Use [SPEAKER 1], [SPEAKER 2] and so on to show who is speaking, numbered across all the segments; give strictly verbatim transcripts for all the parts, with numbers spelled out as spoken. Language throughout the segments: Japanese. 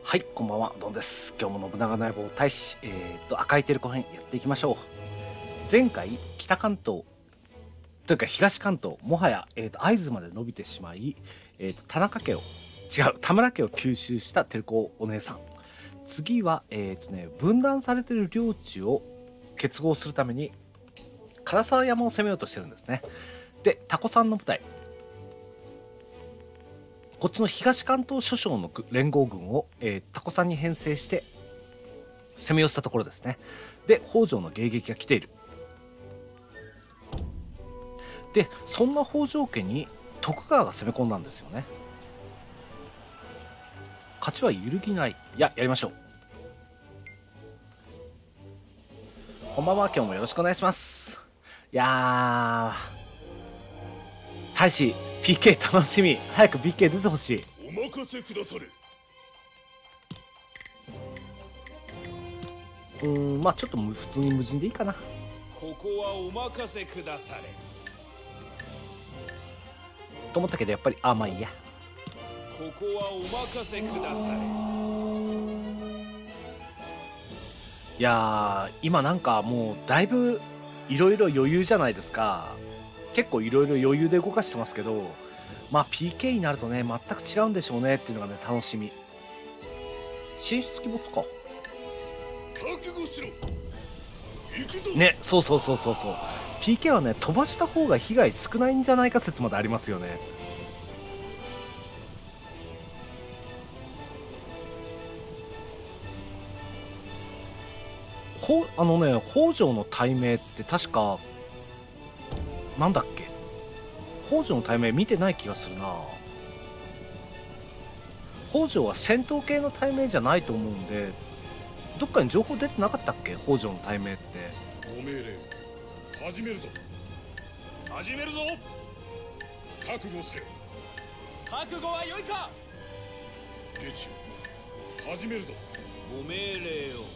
[SPEAKER 1] はい、こんばんは、ドンです。今日も信長の野望大使、えー、と赤いテレコ編やっていきましょう。前回、北関東というか東関東、もはや、えー、と会津まで伸びてしまい、えー、と田中家を違う田村家を吸収したテレコお姉さん。次は、えーとね、分断されている領地を結合するために唐沢山を攻めようとしてるんですね。で、タコさんの部隊、こっちの東関東諸将の連合軍を、えー、タコさんに編成して攻め寄せたところですね。で、北条の迎撃が来ている。で、そんな北条家に徳川が攻め込んだんですよね。勝ちは揺るぎない。いや、やりましょう。こんばんは、今日もよろしくお願いします。いやー、大使 ピーケー 楽しみ。早く ピーケー 出てほしい。
[SPEAKER 2] お任せくだされ。
[SPEAKER 1] うーん、まあちょっと普通に無人でいいかな。
[SPEAKER 2] ここはお任せくだされ。
[SPEAKER 1] と思ったけど、やっぱりあまあいいや。
[SPEAKER 2] ここはお任せくだされ。
[SPEAKER 1] いやー、今なんかもうだいぶいろいろ余裕じゃないですか。結構いろいろ余裕で動かしてますけど、まあ ピーケー になるとね、全く違うんでしょうねっていうのがね、楽しみ。進出鬼没か。
[SPEAKER 2] 覚悟しろ。行くぞ。
[SPEAKER 1] ね、そうそうそうそうそう。ピーケー はね、飛ばした方が被害少ないんじゃないか説までありますよね。ほあのね、北条の大名って確かなんだっけ、北条の大名見てない気がするな。北条は戦闘系の大名じゃないと思うんで、どっかに情報出てなかったっけ、北条の大名って。
[SPEAKER 2] ご命令始めるぞ。始めるぞ。覚悟せよ。
[SPEAKER 3] 覚悟は良いか。
[SPEAKER 2] 下地始めるぞ。
[SPEAKER 3] ご命令を。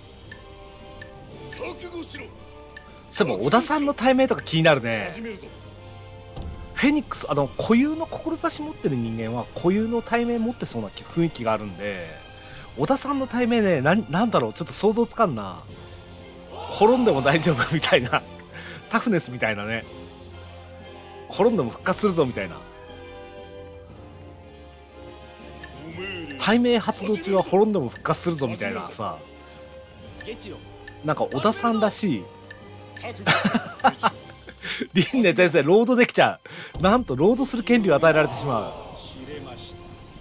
[SPEAKER 2] 覚悟しろ。
[SPEAKER 1] そういえば織田さんの大名とか気になるね。
[SPEAKER 2] 始めるぞ。
[SPEAKER 1] フェニックス、あの固有の志持ってる人間は固有の大名持ってそうな雰囲気があるんで、織田さんの大名ね、な、なんだろう、ちょっと想像つかんな。滅んでも大丈夫みたいなタフネスみたいなね。滅んでも復活するぞみたいな。
[SPEAKER 2] ご命令。
[SPEAKER 1] 大名発動中は滅んでも復活するぞみたいなさ、
[SPEAKER 3] 下地を。
[SPEAKER 1] なんか織田さんらしい。
[SPEAKER 2] 覚悟せよ。下地
[SPEAKER 1] 輪廻転生ロードできちゃう。なんとロードする権利を与えられてしまう。
[SPEAKER 2] 知れました。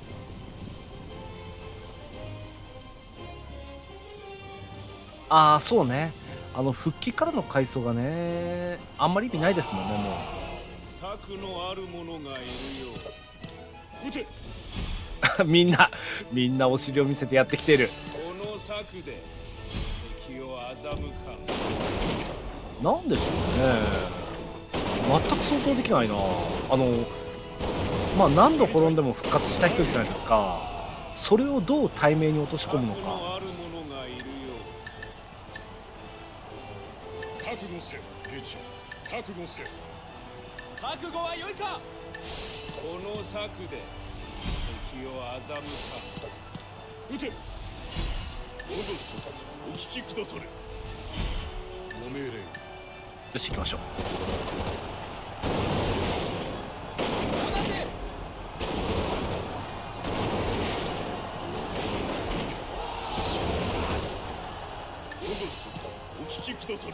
[SPEAKER 1] ああ、そうね、あの復帰からの回想がね、あんまり意味ないですもんね。も
[SPEAKER 2] 策のある者がいるよう。撃て。
[SPEAKER 1] うみんなみんなお尻を見せてやってきている。
[SPEAKER 2] この策で敵を欺かん。
[SPEAKER 1] なんでしょうね、全く想像できないな。あのまあ何度転んでも復活した人じゃないですか。それをどう対面に落とし込むのか。
[SPEAKER 2] 策のある者がいるよう。覚悟せよ。下地覚悟せよ。
[SPEAKER 3] 覚悟は良いか。
[SPEAKER 2] この策で敵を欺かん。撃て。どうぞお聞きくだされ。ご命令。
[SPEAKER 1] よし、行きましょう。
[SPEAKER 3] 放て。
[SPEAKER 2] どうぞお聞きくだされ。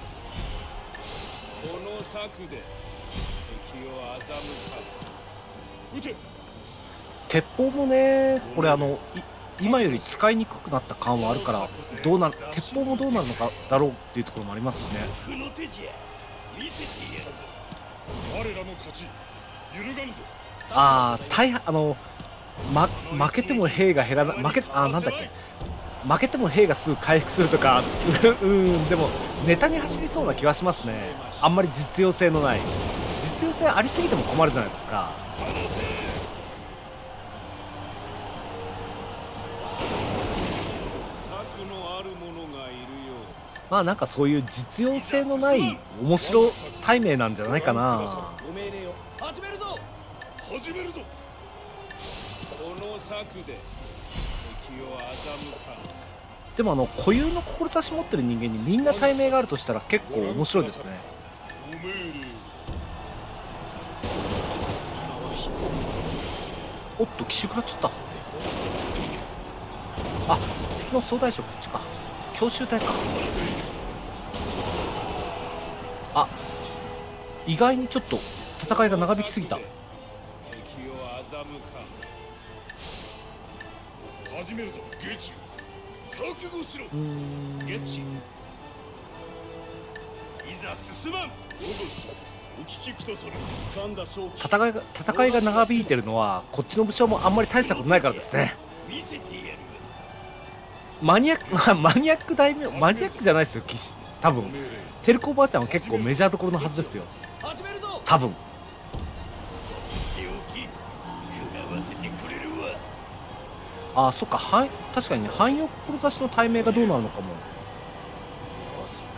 [SPEAKER 2] この策で敵を欺かん。撃て。
[SPEAKER 1] 鉄砲もね、これあのい今より使いにくくなった感はあるから、どうなる、鉄砲もどうなるのかだろうっていうところもありますしね。
[SPEAKER 2] 僕の手じゃ見せてやる。我らの勝ち揺るがぬぞ。
[SPEAKER 1] ああ、大あの、ま、負けても兵が減らな負けあなんだっけ負けても兵がすぐ回復するとかうんでもネタに走りそうな気はしますね。あんまり実用性のない、実用性ありすぎても困るじゃないですか。
[SPEAKER 2] 策のある者がいるよ
[SPEAKER 1] まあなんかそういう実用性のない面白対名なんじゃないかな。
[SPEAKER 3] ご命令を。始めるぞ。
[SPEAKER 2] う。始めるぞ。この策で敵を欺
[SPEAKER 1] でもあの固有の志持ってる人間にみんな対名があるとしたら結構面白いですね。おっと奇襲食らっちゃった。あ、敵の総大将こっちか。強襲隊か。あ、意外にちょっと戦いが長引きすぎた。
[SPEAKER 2] 始めるぞゲチュ覚悟しろ。
[SPEAKER 1] うーん
[SPEAKER 2] ゲチいざ進まん。お聞きくださる。掴んだ勝機。
[SPEAKER 1] 戦いが戦いが長引いてるのはこっちの武将もあんまり大したことないからですね。
[SPEAKER 2] 見せてやる。
[SPEAKER 1] マニアックマニアック大名マニアックじゃないですよ。騎士多分テルコおばあちゃんは結構メジャーどころのはずですよ。
[SPEAKER 3] 始めるぞ。
[SPEAKER 1] 多分
[SPEAKER 2] 手置き食らわせてくれるわ。
[SPEAKER 1] ああ、そっか、は確かにね、汎用志の対名がどうなるのかも。
[SPEAKER 2] まさか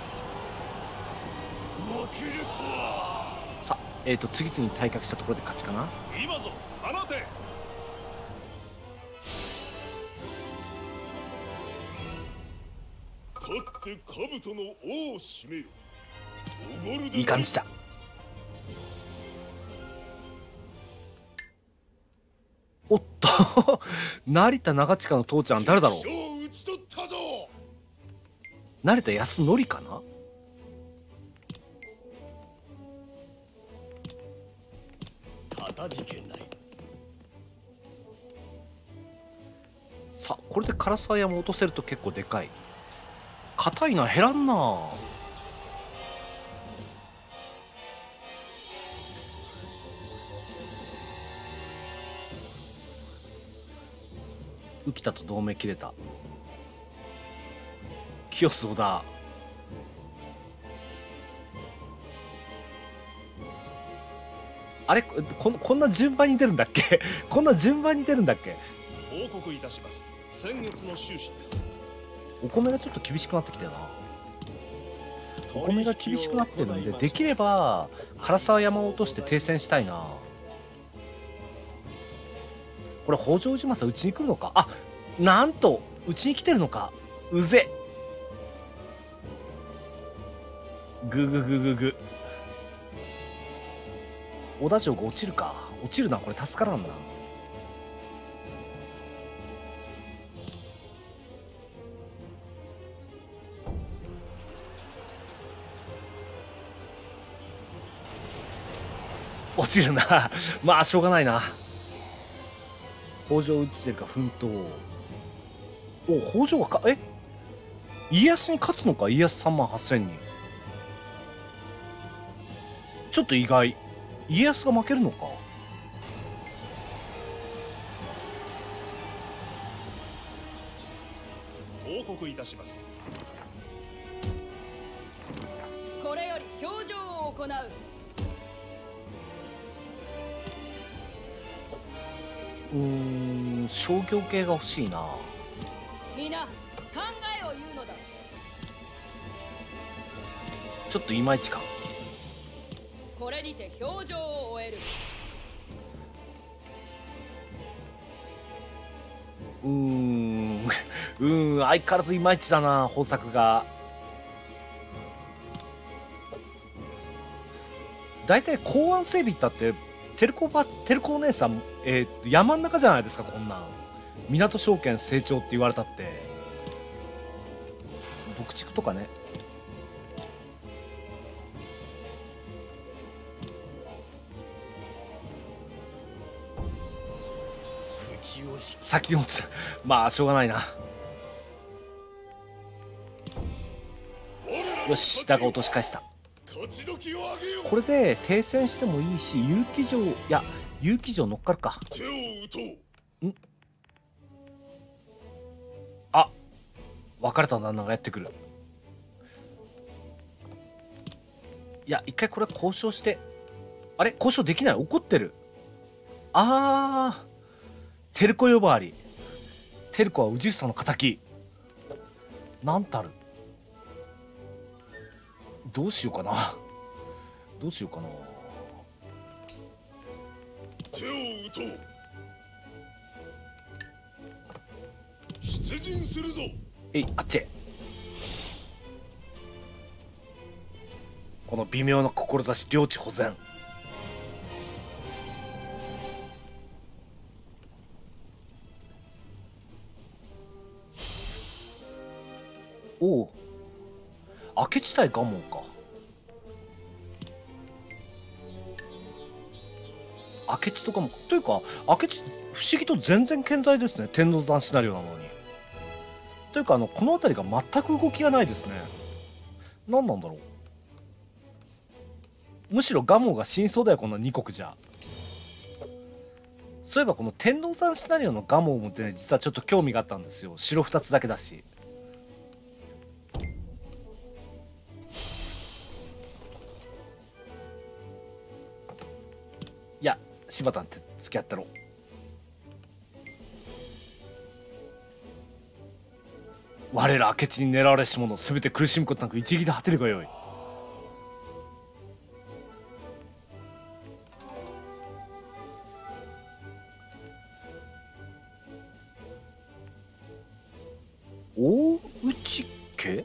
[SPEAKER 2] 負けるとは。
[SPEAKER 1] さあ、えーと次々に退却したところで勝ちかな。
[SPEAKER 2] 今ぞ放て。勝って兜の王を締めよ。おごるで
[SPEAKER 1] いい感じだ。おっと成田長近の父ちゃん誰だろう。
[SPEAKER 2] 敵将を討ち取ったぞ。
[SPEAKER 1] 成田康則かな。
[SPEAKER 2] たたじけない。
[SPEAKER 1] さあ、これで唐沢山落とせると結構でかい。硬いな、減らんな。浮田と同盟切れた。清須織田。あれ、ここんな順番に出るんだっけこんな順番に出るんだっけ。
[SPEAKER 2] 報告いたします。先月の収支です。
[SPEAKER 1] お米がちょっと厳しくなってきてるな。お米が厳しくなってるんで、できれば唐沢山を落として停戦したいな。これ北条氏政うちに来るのか。あ、なんとうちに来てるのか。うぜ。ぐぐぐぐぐ。織田城が落ちるか。落ちるな、これ助からんな。落ちるなまあしょうがないな。北条討ちてるか奮闘。お、北条がかえ家康に勝つのか。家康さんまんはっせんにん。ちょっと意外。家康が負けるのか。
[SPEAKER 2] 報告いたします。
[SPEAKER 4] これより表情を行う。
[SPEAKER 1] うーん、商業系が欲しいな。
[SPEAKER 4] 皆考えを言うのだ。
[SPEAKER 1] ちょっといまいちか。
[SPEAKER 4] これにて表情を終える。
[SPEAKER 1] うーんうーん、相変わらずいまいちだな、方策が。だいたい港湾整備ったってテルコばテルコお姉さん、えー、山ん中じゃないですか。こんなん港証券成長って言われたって牧畜とかね。先に持つまあしょうがないな。よし、だが落とし返した。これで停戦してもいいし、結城城、いや結城城乗っかるか。
[SPEAKER 2] 手を打とう。
[SPEAKER 1] んあ、別れた旦那がやってくる。いや、一回これ交渉して。あれ、交渉できない。怒ってる。あー、テルコ呼ばわり。テルコは氏房の敵。なんたる。どうしようかな。どうしようかな。
[SPEAKER 2] 手を打とう。出陣するぞ。
[SPEAKER 1] えい、あっちへ。この微妙な志、領地保全。おお、明智対蒲生か。明智と蒲生というか、明智不思議と全然健在ですね、天王山シナリオなのに。というか、あのこの辺りが全く動きがないですね。何なんだろう。むしろ蒲生が死にそうだよ、こんなに国じゃ。そういえばこの天王山シナリオの蒲生もね、実はちょっと興味があったんですよ。城ふたつだけだし。いや、柴田って付き合ったろ。我ら明智に狙われし者、せめて苦しむことなく一撃で果てるがよい。大内家。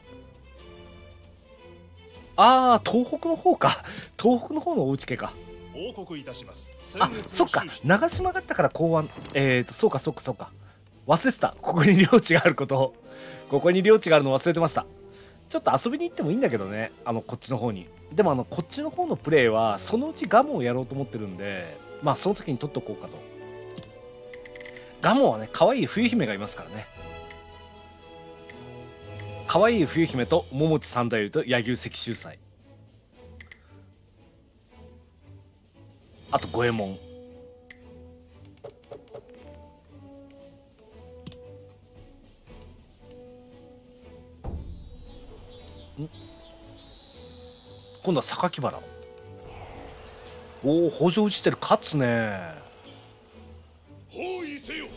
[SPEAKER 1] ああ、東北の方か。東北の方の大内家か。
[SPEAKER 2] 報告いたします。
[SPEAKER 1] あ、そっか、長島があったから港湾。えーと、そうかそうかそうか。忘れてた。ここに領地があることを。ここに領地があるの忘れてました。ちょっと遊びに行ってもいいんだけどね、あのこっちの方に。でもあのこっちの方のプレイはそのうちガモをやろうと思ってるんで、まあその時に取っとこうかと。ガモはね、可愛い冬姫がいますからね。可愛い冬姫と桃地三太夫と柳生石秀才、あと五右衛門。ん今度は榊原。おお、北条打ちてる、勝つね。
[SPEAKER 2] 包囲せよ。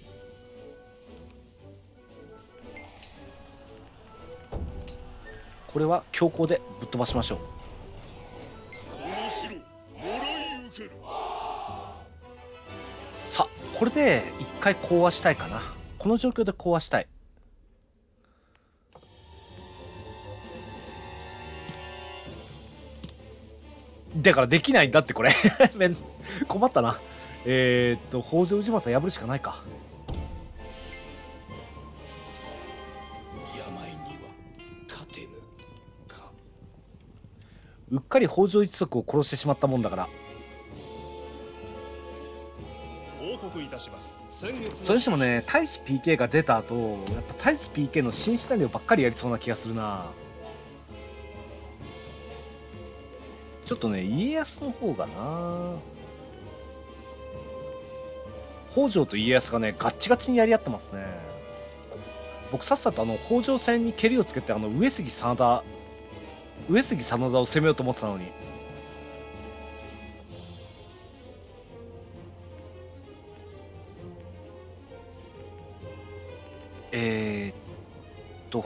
[SPEAKER 1] これは強行でぶっ飛ばしましょう。
[SPEAKER 2] この城もらい受ける。
[SPEAKER 1] さあ、これで一回講和したいかな。この状況で講和したい。だからできないんだって、これめん困ったな。えー、っと北条氏政破るしかないか。
[SPEAKER 2] 病には勝てぬか。
[SPEAKER 1] うっかり北条一族を殺してしまったもんだから。
[SPEAKER 2] 報告いたします。先月
[SPEAKER 1] それにしてもね、大使 ピーケー が出た後、やっぱ大使 ピーケー の新シナリオばっかりやりそうな気がするな。ちょっとね、家康の方がな。北条と家康がね、ガッチガチにやり合ってますね。僕さっさとあの北条戦に蹴りをつけて、あの上杉真田上杉真田を攻めようと思ってたのに。えー、っと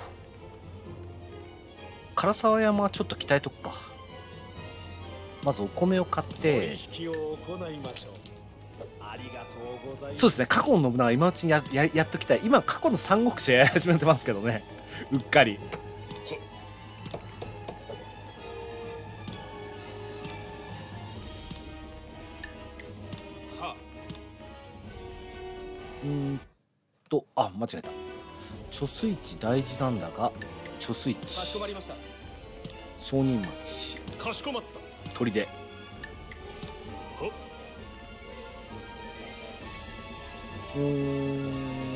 [SPEAKER 1] 唐沢山はちょっと鍛えとくか。まずお米を買って
[SPEAKER 3] 取引を行いましょう。ありがとうございます。
[SPEAKER 1] そうですね、過去の信長今のうちに や, や, やっときたい。今過去の三国志やり始めてますけどね、うっかり。
[SPEAKER 2] は
[SPEAKER 1] うーんとあ間違えた。貯水池大事なんだが、貯水池
[SPEAKER 3] かしこまりました。
[SPEAKER 1] 商人町
[SPEAKER 2] かしこまった。
[SPEAKER 1] 砦。
[SPEAKER 2] は
[SPEAKER 1] うーん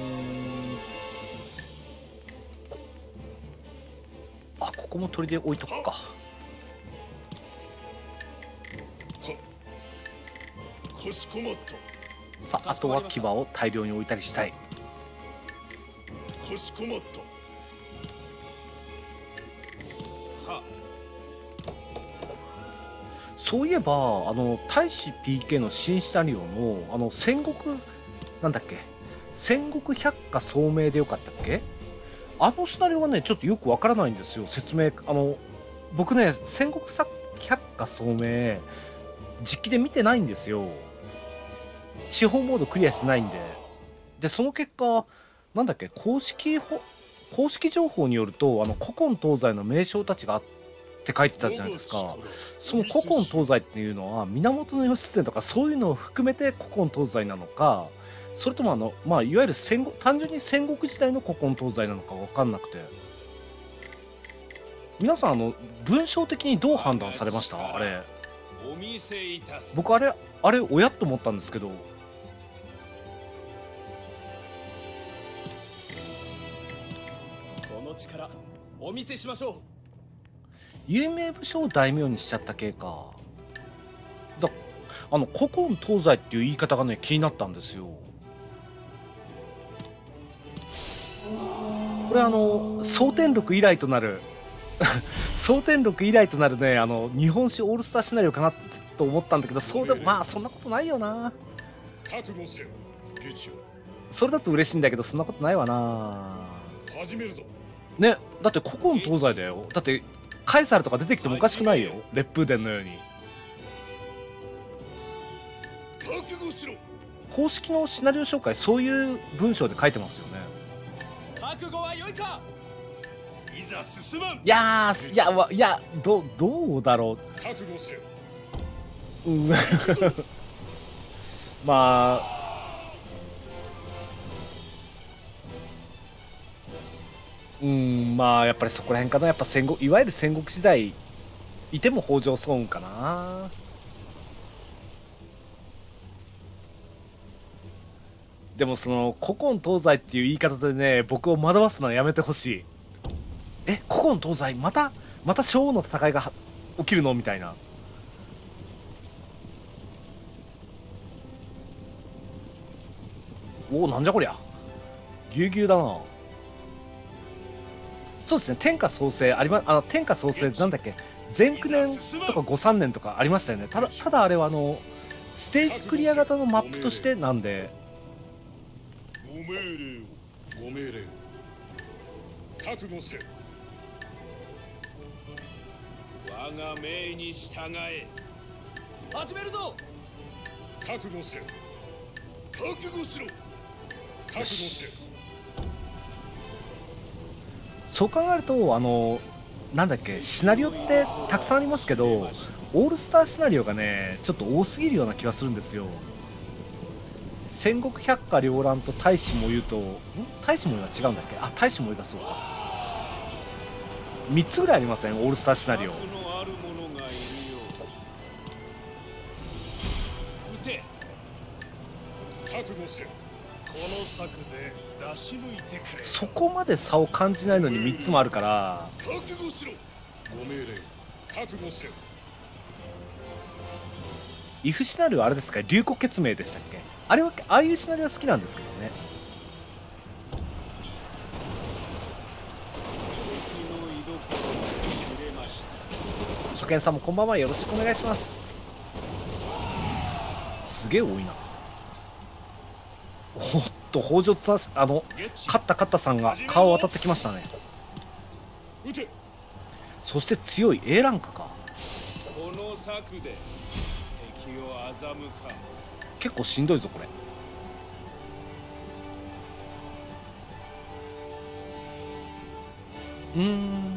[SPEAKER 1] あ、ここも砦置いとくか。
[SPEAKER 2] かしこまった。
[SPEAKER 1] さあ、あとは牙を大量に置いたりしたい。
[SPEAKER 2] かしこまった。は
[SPEAKER 1] そういえばあの大使 ピーケー の新シナリオのあの戦国なんだっけ、戦国百花聡明でよかったっけ。あのシナリオはねちょっとよくわからないんですよ、説明。あの僕ね戦国百花聡明実機で見てないんですよ。地方モードクリアしてないんで。でその結果なんだっけ、公式ほ公式情報によると、あの古今東西の名将たちがあって書いてたじゃないですか。その古今東西っていうのは源義経とかそういうのを含めて古今東西なのか、それともあの、まあ、いわゆる戦国単純に戦国時代の古今東西なのか分かんなくて、皆さんあの文章的にどう判断されました？あれ
[SPEAKER 2] お見せいたす。
[SPEAKER 1] 僕あれあれ親と思ったんですけど。
[SPEAKER 3] この力お見せしましょう。
[SPEAKER 1] 有名武将を大名にしちゃった系か。だあの古今東西っていう言い方がね気になったんですよ。これあの蒼天録以来となる蒼天録以来となるね、あの日本史オールスターシナリオかなと思ったんだけど、そうでもまあそんなことないよな。
[SPEAKER 2] 覚悟せよゲチよ。
[SPEAKER 1] それだと嬉しいんだけど、そんなことないわな。
[SPEAKER 2] 始めるぞ。
[SPEAKER 1] ね、だって古今東西だよ。だってカエサルとか出てきてもおかしくないよ、烈風伝のように。
[SPEAKER 2] 覚悟しろ。
[SPEAKER 1] 公式のシナリオ紹介、そういう文章で書いてますよね。
[SPEAKER 3] 覚悟は良いか。
[SPEAKER 2] いざ進まん。
[SPEAKER 1] いやー、いやわいやどどうだろ
[SPEAKER 2] 覚悟せよ。
[SPEAKER 1] う、うん、まあうんまあやっぱりそこら辺かな。やっぱ戦国、いわゆる戦国時代いても北条早雲かな。でもその古今東西っていう言い方でね、僕を惑わすのはやめてほしい。え、古今東西またまた昭和の戦いが起きるのみたいな。おお、なんじゃこりゃ、ぎゅうぎゅうだな。そうですね、天下創生ありま、あの天下創生なんだっけ、前九年とかごさんねんとかありましたよね。ただただあれはあのステージクリア型のマップとしてなんで。
[SPEAKER 2] ご命令を。ご命令を。覚悟せよ。我が命に従え。
[SPEAKER 3] 始めるぞ。
[SPEAKER 2] 覚悟せよ。覚悟しろ。覚悟せよ。
[SPEAKER 1] そう考えると、あのなんだっけ、シナリオってたくさんありますけど、オールスターシナリオがねちょっと多すぎるような気がするんですよ。戦国百花繚乱と大使も言うと、ん大使も言うは違うんだっけ。あ、大使も言うがそうか。みっつぐらいありません、オールスターシナリオ。
[SPEAKER 2] 策のある者がいるよう。撃て。覚悟せよ。この策で出し抜いてくれ。
[SPEAKER 1] そこまで差を感じないのにみっつもあるから。
[SPEAKER 2] 覚悟しろ。ご命令。覚悟せよ。
[SPEAKER 1] イフシナリオあれですか、龍虎血明でしたっけ。あれはああいうシナリオは好きなんですけどね。初見さんもこんばんは、よろしくお願いします。すげえ多いな。おっと北条さん、あの勝った勝ったさんが顔を当たってきましたね。そして強い エー ランクか。
[SPEAKER 2] この策で敵を欺か。
[SPEAKER 1] 結構しんどいぞこれ。うーん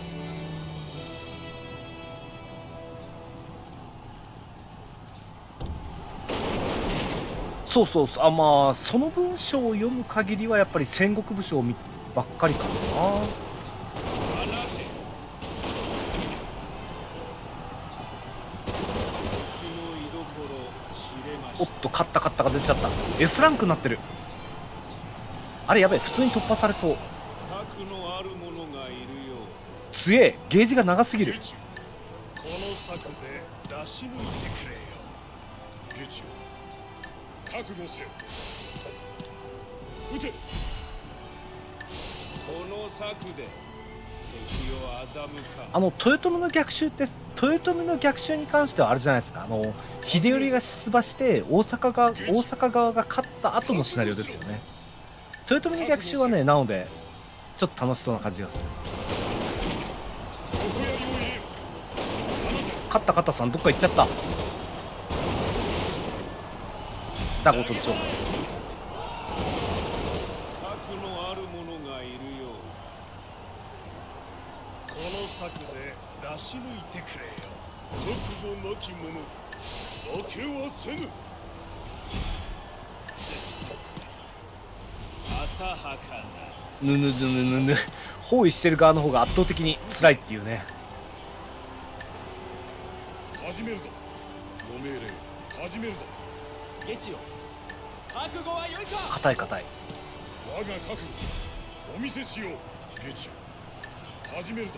[SPEAKER 1] そうそうそう、あ、まあその文章を読む限りはやっぱり戦国武将ばっかりかな。おっと、勝った勝ったが出ちゃった。 S ランクになってる。あれやべえ、普通に突破されそう。
[SPEAKER 2] 策のある者がいるよ。
[SPEAKER 1] 強え、ゲージが長すぎる。
[SPEAKER 2] この策で出し抜いてくれよ。ゲチよ、覚悟せよ。撃て。この策で敵を欺か。
[SPEAKER 1] あの豊臣の逆襲って、豊臣の逆襲に関してはあれじゃないですか、あの秀頼が出馬して大阪が大阪側が勝った後のシナリオですよね。豊臣の逆襲はね、なのでちょっと楽しそうな感じがする。勝った勝ったさんどっか行っちゃった。ダゴ取っちゃう。
[SPEAKER 2] 策の者がいるよう
[SPEAKER 3] この策で出し抜いてくれよ。
[SPEAKER 2] 覚悟なき者負けはせぬ。浅はかな。
[SPEAKER 1] ぬぬぬぬぬぬ包囲してる側の方が圧倒的に辛いっていうね。
[SPEAKER 2] 始めるぞ。ご命令始めるぞ。
[SPEAKER 3] ゲチよ、覚悟は良いか。
[SPEAKER 1] 硬い硬い。
[SPEAKER 2] 我が覚悟お見せしよう。ゲチ始めるぞ。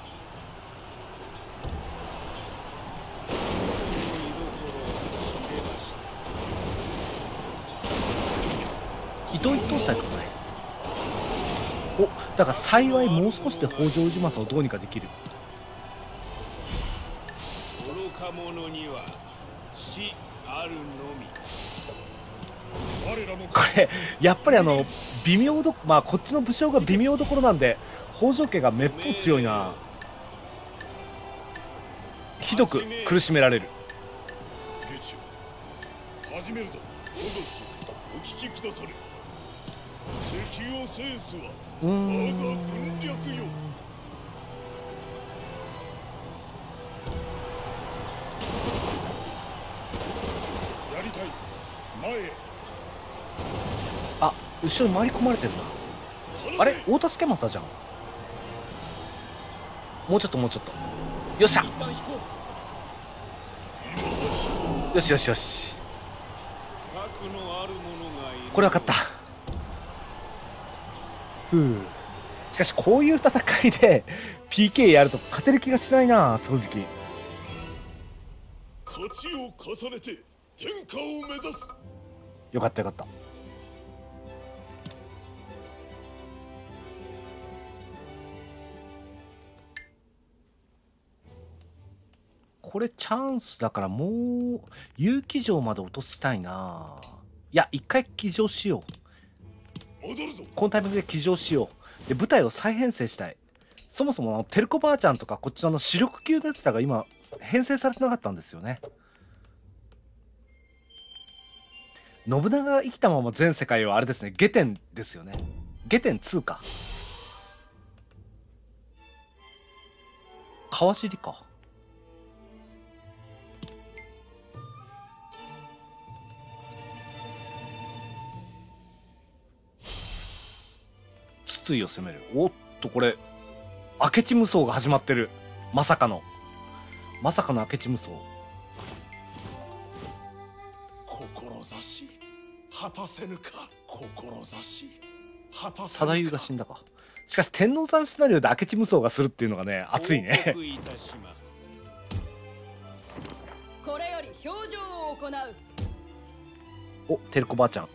[SPEAKER 1] 伊藤一等斎とかね。お、だから幸いもう少しで北条氏政をどうにかできる。
[SPEAKER 2] 愚か者には死あるのみ。我らの
[SPEAKER 1] これやっぱりあの微妙どまあこっちの武将が微妙どころなんで北条家がめっぽう強いな。ひどく苦しめられる。
[SPEAKER 2] ゲチ始めるぞ。おどしお聞きくだされ。敵を制すは
[SPEAKER 1] うー
[SPEAKER 2] 我
[SPEAKER 1] ん
[SPEAKER 2] が軍略よ。やりたい前へ。
[SPEAKER 1] あ、後ろに回り込まれてるな。あれ大田助政じゃん。もうちょっともうちょっと。よっしゃ。
[SPEAKER 3] 一旦引こ
[SPEAKER 1] よしよしよし。
[SPEAKER 2] 策のある者がいる。
[SPEAKER 1] これは勝った。ふう。しかしこういう戦いで ピーケー やると勝てる気がしないな、正直。
[SPEAKER 2] 勝ちを重ねて天下を目指す。
[SPEAKER 1] よかったよかった。これチャンスだからもう結城城まで落としたいな。いや一回騎乗しよう。
[SPEAKER 2] 戻るぞ。
[SPEAKER 1] このタイミングで騎乗しよう。で部隊を再編成したい。そもそも照子ばあちゃんとかこっちの主力級のやつらが今編成されてなかったんですよね。信長が生きたまま全世界はあれですね、下天ですよね。下天にか川尻か。筒井を攻める。おっとこれ明智無双が始まってる。まさかのまさかの明智無双。
[SPEAKER 3] 志果たせぬか。志果たせ
[SPEAKER 1] 貞優が死んだか。しかし天王山シナリオで明智無双がするっていうのがね熱いね。
[SPEAKER 2] 報告いたします。
[SPEAKER 4] これより表情を行う。
[SPEAKER 1] お照子ばあちゃん。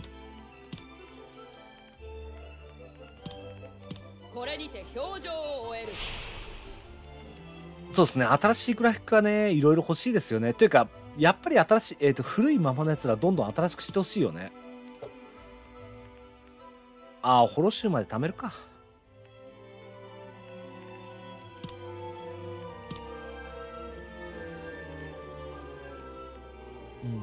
[SPEAKER 4] これにて表情を終える。
[SPEAKER 1] そうですね、新しいグラフィックがねいろいろ欲しいですよね。というかやっぱり新しい、えーと古いままのやつらどんどん新しくしてほしいよね。ああホロシューまで貯めるか。うん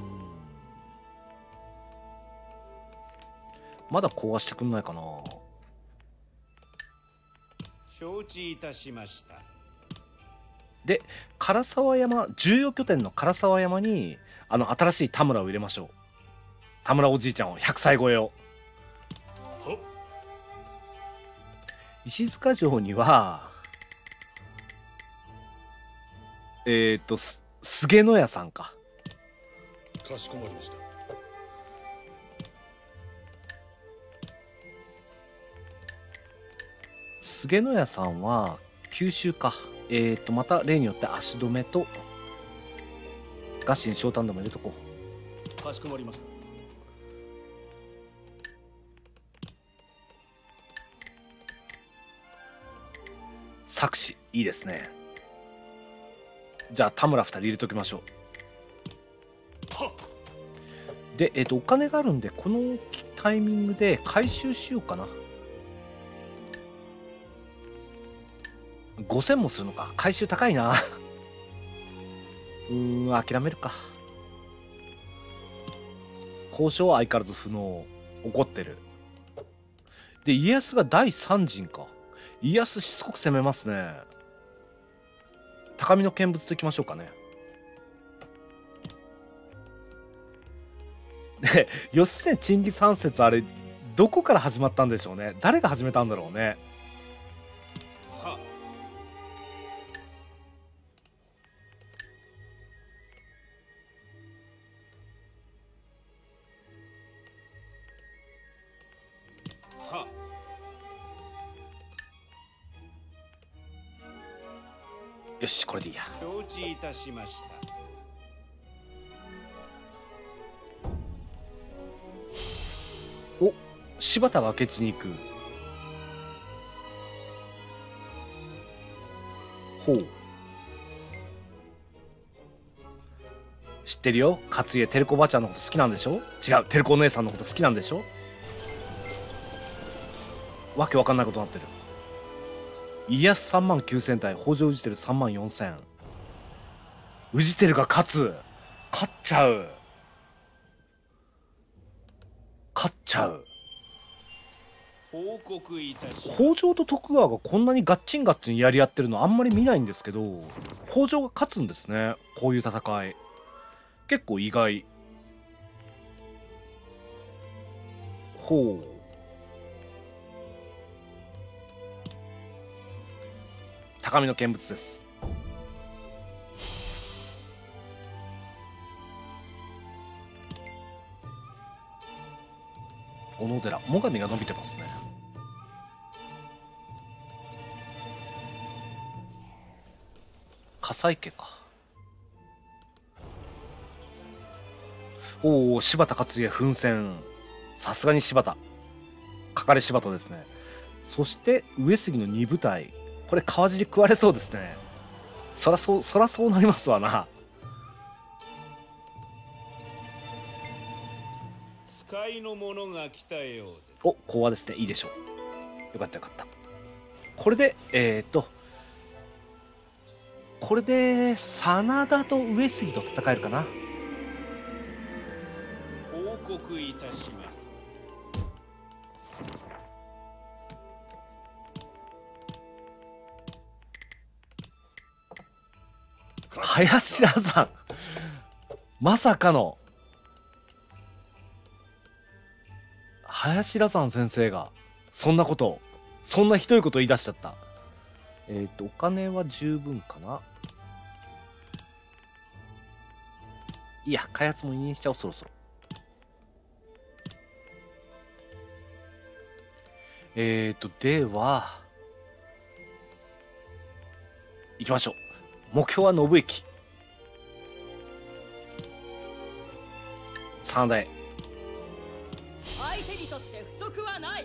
[SPEAKER 1] まだ講和してくんないかな。
[SPEAKER 2] 承知いたしました。
[SPEAKER 1] で唐沢山重要拠点の唐沢山にあの新しい田村を入れましょう。田村おじいちゃんをひゃくさい超えを。石塚城にはえっ、ー、とす菅野屋さんか。
[SPEAKER 2] かしこまりました。
[SPEAKER 1] 菅野屋さんは九州か。えっ、ー、とまた例によって足止めとガシン昇胆でも入れとこう。
[SPEAKER 3] かしこまりました。
[SPEAKER 1] 作詞いいですね。じゃあ田村ふたり入れときましょう。で、えっ、ー、とお金があるんでこのタイミングで回収しようかな。ごせんもするのか。回収高いな。うーん諦めるか。交渉は相変わらず不能。怒ってる。 で家康が第三陣か。家康しつこく攻めますね。高みの見物といきましょうかね。で義経チンギス・ハン説あれどこから始まったんでしょうね。誰が始めたんだろうね。
[SPEAKER 2] はは
[SPEAKER 1] よしこれでいいや。
[SPEAKER 2] 承知いたしました。
[SPEAKER 1] お柴田が明智に行く。ほう知ってるよ。勝家照子おばあちゃんのこと好きなんでしょ。違う照子お姉さんのこと好きなんでしょ。わけわかんないことになってる。家康さんまんきゅうせん対北条氏輝さんまんよんせん。氏輝が勝つ。勝っちゃう勝っちゃう。
[SPEAKER 2] 報告いたします。
[SPEAKER 1] 北条と徳川がこんなにガッチンガッチンやり合ってるのあんまり見ないんですけど、北条が勝つんですね。こういう戦い結構意外。ほう高みの見物です。小野寺最上が伸びてますね。笠井家か。おお柴田勝家奮戦。さすがに柴田かかれ柴田ですね。そして上杉のに部隊、これ川尻食われそうですね。そらそうそらそうなりますわな。
[SPEAKER 2] 使いの者が来たようです。
[SPEAKER 1] お講和ですね。いいでしょう。よかったよかった。これでえっ、ー、とこれで真田と上杉と戦えるかな。
[SPEAKER 2] 報告いたします。
[SPEAKER 1] 林田さんまさかの林田さん先生がそんなことをそんなひどいことを言い出しちゃった。えっ、ー、とお金は十分かな。いや開発も委任しちゃおう。そろそろえっ、ー、とでは行きましょう。目標は信行。真田へ。
[SPEAKER 4] 相手にとって不足はない。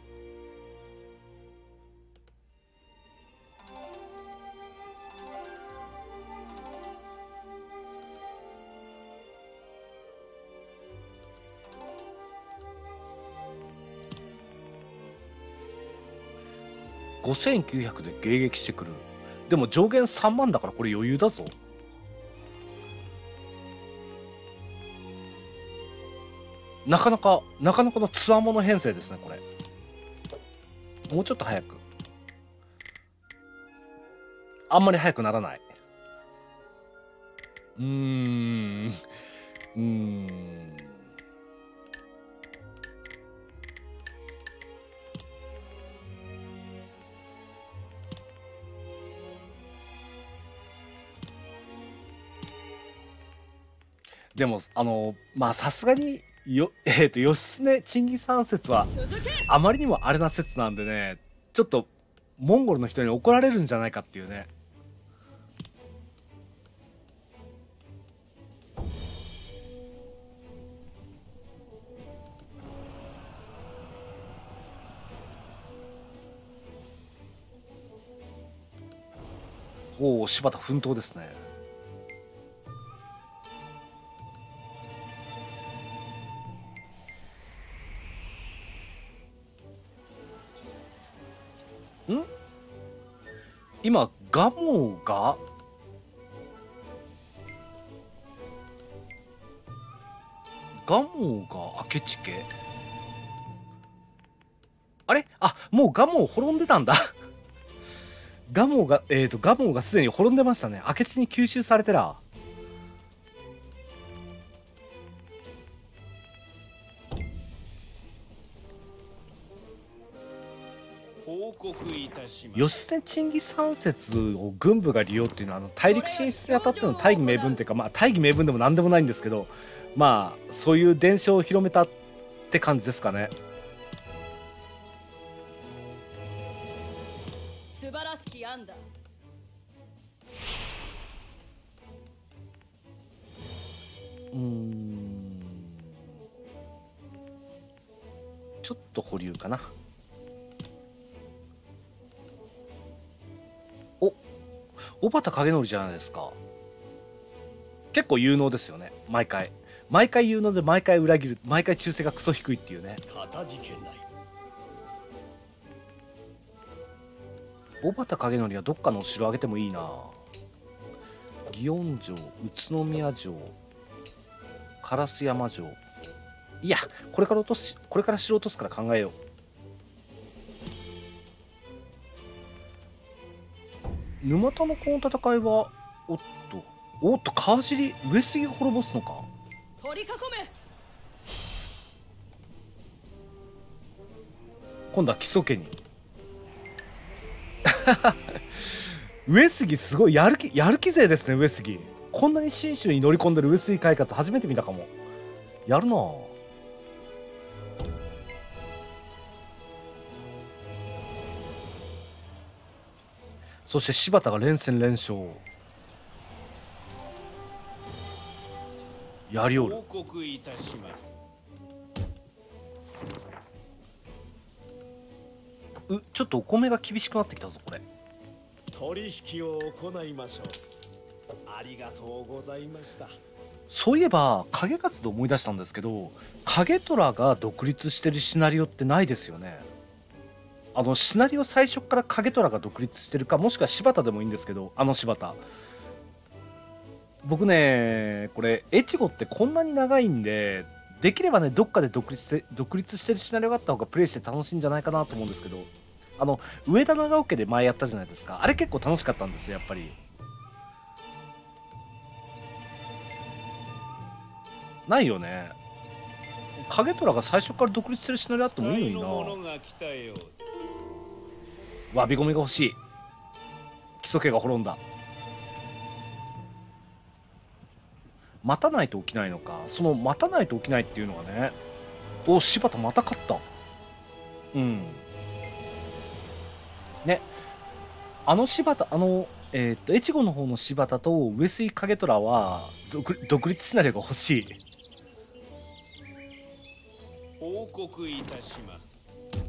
[SPEAKER 1] ごせんきゅうひゃくで迎撃してくる。でも上限さんまんだからこれ余裕だぞ。なかなかなかなかのつわもの編成ですねこれ。もうちょっと早く。あんまり早くならない。うーんうーんでもあのまあさすがによえっ、ー、と義経チンギス・ハン説はあまりにもあれな説なんでね、ちょっとモンゴルの人に怒られるんじゃないかっていうね。おお柴田奮闘ですね。ん今蒲生が蒲生が明智家。 あれ、あ、もうガモー滅んでたんだガモーがえっ、ー、とガモーがすでに滅んでましたね。明智に吸収されてら。
[SPEAKER 2] 報告いたします。
[SPEAKER 1] 義経チンギス藩説を軍部が利用っていうのは、あの大陸進出にあたっての大義名分っていうか、まあ大義名分でも何でもないんですけど、まあそういう伝承を広めたって感じですかね。
[SPEAKER 4] 素晴らしき案だ。
[SPEAKER 1] うーん、ちょっと保留かな。お、小畑景則じゃないですか。結構有能ですよね。毎回毎回有能で毎回裏切る、毎回忠誠がクソ低いっていうね。
[SPEAKER 3] かたじけない。
[SPEAKER 1] 小畑景則はどっかのお城あげてもいいな。祇園城、宇都宮城、烏山城。いや、これから落とす、これから城落とすから考えよう。沼田のこの戦いは、おっとおっと川尻、上杉が滅ぼすのか。
[SPEAKER 4] 取り囲め。
[SPEAKER 1] 今度は木曽家に上杉すごいやる気、やる気勢ですね。上杉こんなに信州に乗り込んでる上杉開活初めて見たかも。やるなぁ。そして柴田が連戦連勝。やりおる。
[SPEAKER 2] 報告いたします。
[SPEAKER 1] う、ちょっとお米が厳しくなってきたぞこれ。
[SPEAKER 3] 取引を行いましょう。ありがとうございました。
[SPEAKER 1] そういえば影活で思い出したんですけど、影虎が独立してるシナリオってないですよね。あのシナリオ最初から影虎が独立してるか、もしくは柴田でもいいんですけど、あの柴田。僕ね、これ越後ってこんなに長いんで、できればねどっかで独立して独立してるシナリオがあった方がプレイして楽しいんじゃないかなと思うんですけど、あの上田長尾家で前やったじゃないですか。あれ結構楽しかったんですよやっぱり。ないよね。影虎が最初から独立してるシナリオあってもいいのにな。わび込みが欲しい。木曽家が滅んだ。待たないと起きないのか。その待たないと起きないっていうのがね。お、柴田また勝った。うんね。あの柴田、あのえー、っと越後の方の柴田と上杉景虎は独独立シナリオが欲しい。
[SPEAKER 2] 報告いたします。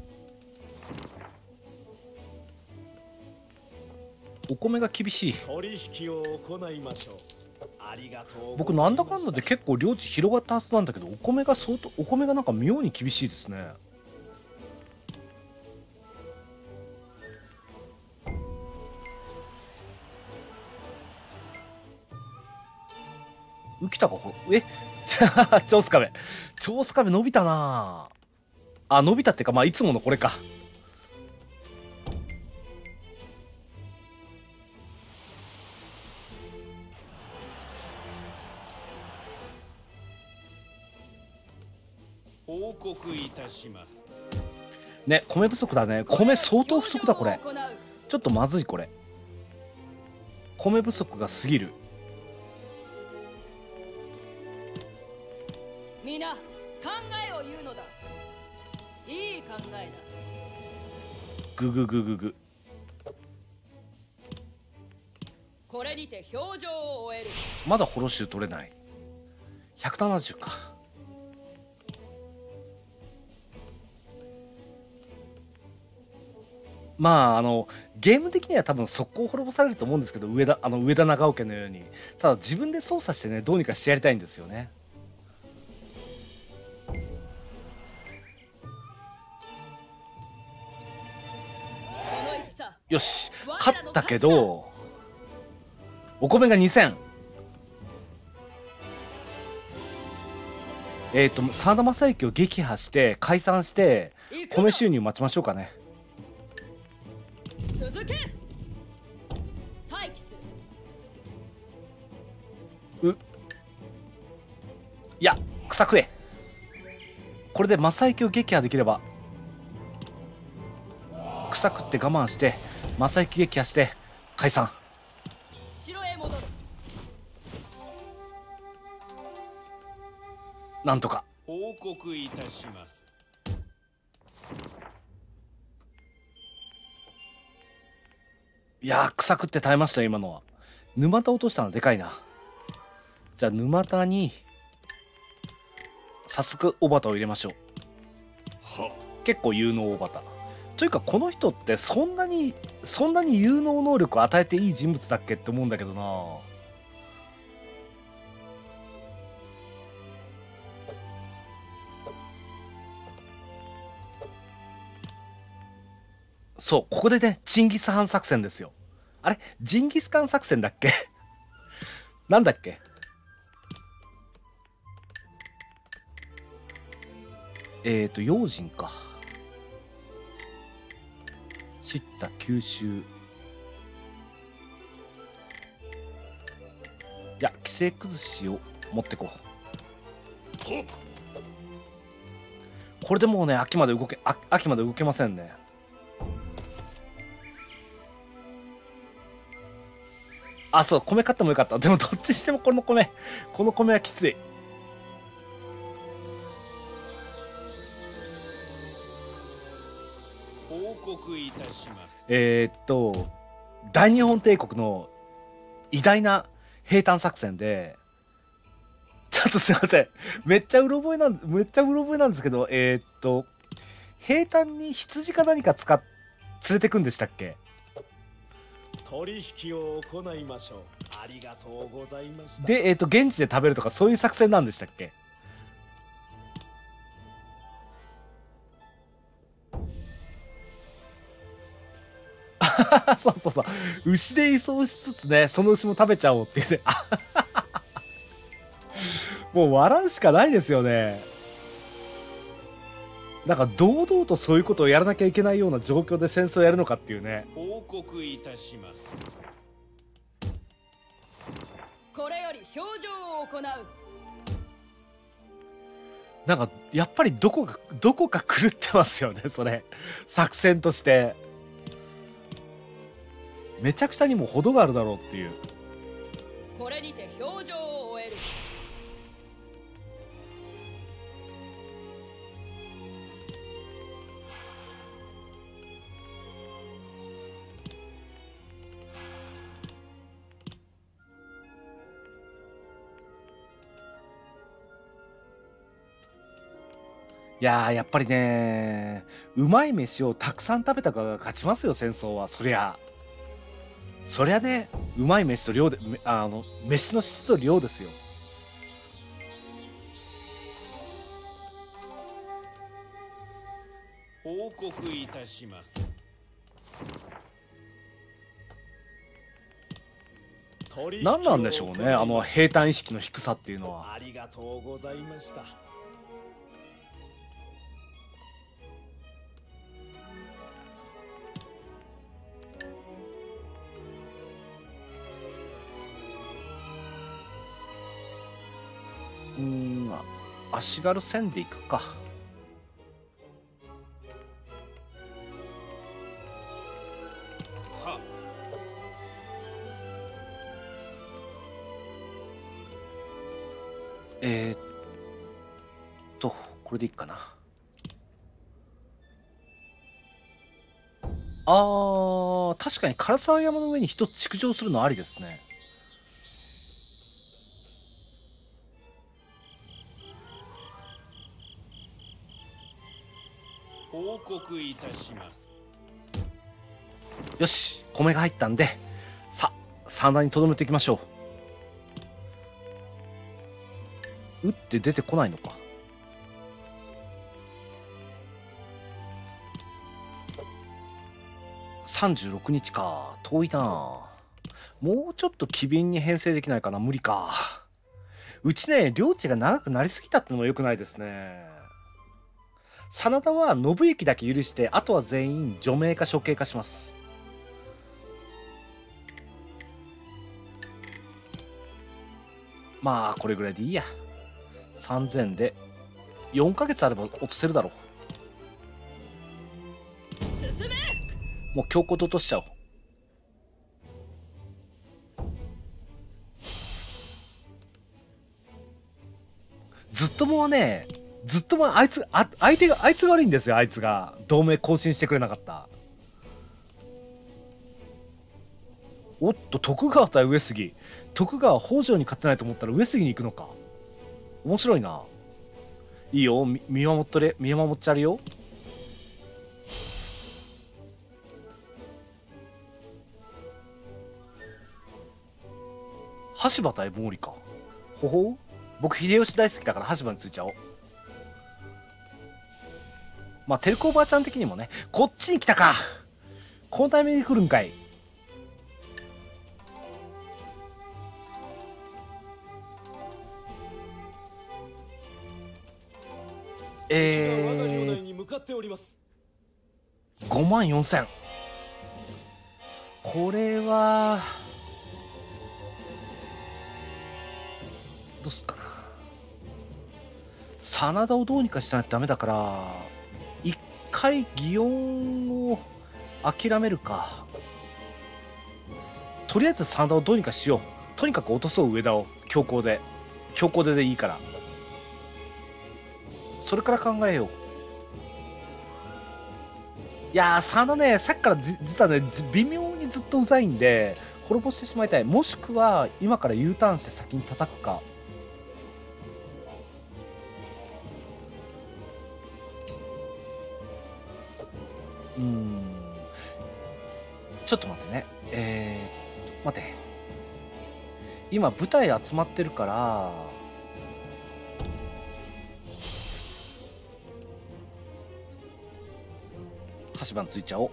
[SPEAKER 1] お米が厳しい。
[SPEAKER 3] 取引を行いましょう。ありがとうございました。
[SPEAKER 1] 僕なんだかんだで結構領地広がったはずなんだけど、お米が相当、お米がなんか妙に厳しいですね。浮田がほえ超スカベ超スカベ伸びたなあ。あ、伸びたっていうか、まあいつものこれか。
[SPEAKER 2] 報告いたします。
[SPEAKER 1] ね、米不足だね。米相当不足だこれ。ちょっとまずいこれ。米不足が過ぎる。
[SPEAKER 4] 皆考えを言うのだ。いい考えだ。
[SPEAKER 1] グググググ。
[SPEAKER 4] これにて表情を終える。
[SPEAKER 1] まだホロシュ取れない。ひゃくななじゅうか。まああのゲーム的には多分速攻滅ぼされると思うんですけど、上田あの上田長尾家のように。ただ自分で操作してね、どうにかしてやりたいんですよね。よし、勝ったけどお米がにせん。 えっ、と真田昌幸を撃破して解散して米収入待ちましょうかね。
[SPEAKER 4] 続け。待機す
[SPEAKER 1] ういや草食え。これで正幸を撃破できれば、草食って我慢して正幸撃破して解散。
[SPEAKER 4] る。城へ戻る。
[SPEAKER 1] なんとか。
[SPEAKER 2] 報告いたします。
[SPEAKER 1] いやー草食って耐えましたよ今のは。沼田落としたのでかいな。じゃあ沼田に早速小畑を入れましょう。結構有能小畑というか、この人ってそんなにそんなに有能能力を与えていい人物だっけって思うんだけどな。そうここでねチンギス・ハン作戦ですよ。あれジンギスカン作戦だっけなんだっけ。えっ、ー、と用心か。知った九州。いや規制崩しを持ってこう。これでもうね秋まで動けあ秋まで動けませんね。あそう米買ってもよかった。でもどっちにしてもこの米この米はきつい。
[SPEAKER 2] 報告いたします。
[SPEAKER 1] えー、っと大日本帝国の偉大な平坦作戦で、ちょっとすいませんめっちゃうろ覚えなんめっちゃうろ覚えなんですけど、えー、っと平坦に羊か何か使っ連れてくんでしたっけ。
[SPEAKER 3] 取引を行いましょう。ありがとうございました。
[SPEAKER 1] で、えー、っと現地で食べるとかそういう作戦なんでしたっけ。そうそうそう牛で移送しつつねその牛も食べちゃおうっていうねもう笑うしかないですよね。なんか堂々とそういうことをやらなきゃいけないような状況で戦争をやるのかっていうね。
[SPEAKER 2] 報告いたします。
[SPEAKER 4] これより表情を行う。
[SPEAKER 1] なんかやっぱりどこかどこか狂ってますよねそれ作戦として。めちゃくちゃにも程があるだろうっていう。
[SPEAKER 4] これにて表情を終える。
[SPEAKER 1] いやーやっぱりねうまい飯をたくさん食べたかが勝ちますよ戦争は。そりゃそりゃねうまい飯と量であの飯の質と量ですよ。
[SPEAKER 2] 報告いたします。
[SPEAKER 1] 何なんでしょうねあの平坦意識の低さっていうのは。
[SPEAKER 3] ありがとうございました。
[SPEAKER 1] うーん足軽戦でいくか。
[SPEAKER 2] は
[SPEAKER 1] えー、っとこれでいいかな。あー確かに唐沢山の上に一つ築城するのありですね。
[SPEAKER 2] 報告いたします。
[SPEAKER 1] よし米が入ったんでさ真田にとどめていきましょう。打って出てこないのか。さんじゅうろくにちか遠いな。もうちょっと機敏に編成できないかな。無理か。 うちね、領地が長くなりすぎたってのも良くないですね。真田は信行だけ許して、あとは全員除名か処刑かします。まあこれぐらいでいいや。さんぜんでよんかげつあれば落とせるだろう。もう強行と落としちゃおう。ずっともはね、ずっともあいつ、あ、相手が、あいつが悪いんですよ、あいつが。同盟更新してくれなかった。おっと、徳川対上杉。徳川北条に勝てないと思ったら上杉に行くのか。面白いな。いいよ、見守っとれ、見守っちゃるよ。羽柴対毛利か。ほほう。僕秀吉大好きだから羽柴についちゃおう。まあテルコおばあちゃん的にもね、こっちに来たか。このタイミングで来るんかい。えー、ごまんよんせん。これはどうすっかな。真田をどうにかしないとダメだから、一回祇園を諦めるか。とりあえず真田をどうにかしよう。とにかく落とそう上田を。強行で強行ででいいから、それから考えよう。いやー真田ね、さっきからじ実はね微妙にずっとうざいんで滅ぼしてしまいたい。もしくは今から U ターンして先に叩くか。うーん、ちょっと待ってね。えー、っと待て、今部隊集まってるから羽柴についちゃおう。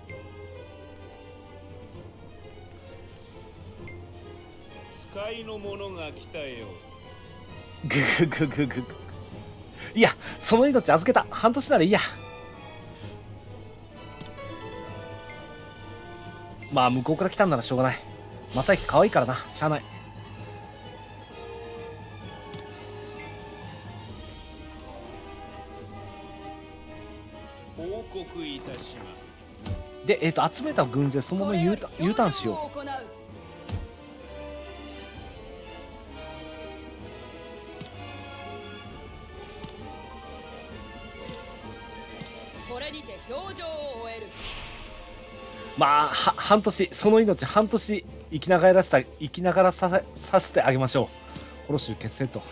[SPEAKER 2] 使いの者が来たようです。
[SPEAKER 1] ぐぐぐぐぐぐ。いや、その命預けた。半年ならいいや。まあ向こうから来たんならしょうがない。正行可愛いからな、しゃあない。
[SPEAKER 2] 報告いたします。
[SPEAKER 1] で、えっ、ー、と集めた軍勢そのまま U ターン、U ターンしよう。
[SPEAKER 4] これにて表情を終える。
[SPEAKER 1] まあは半年、その命半年生きながらさ生きながらさせさせてあげましょう。ホロ州決戦と。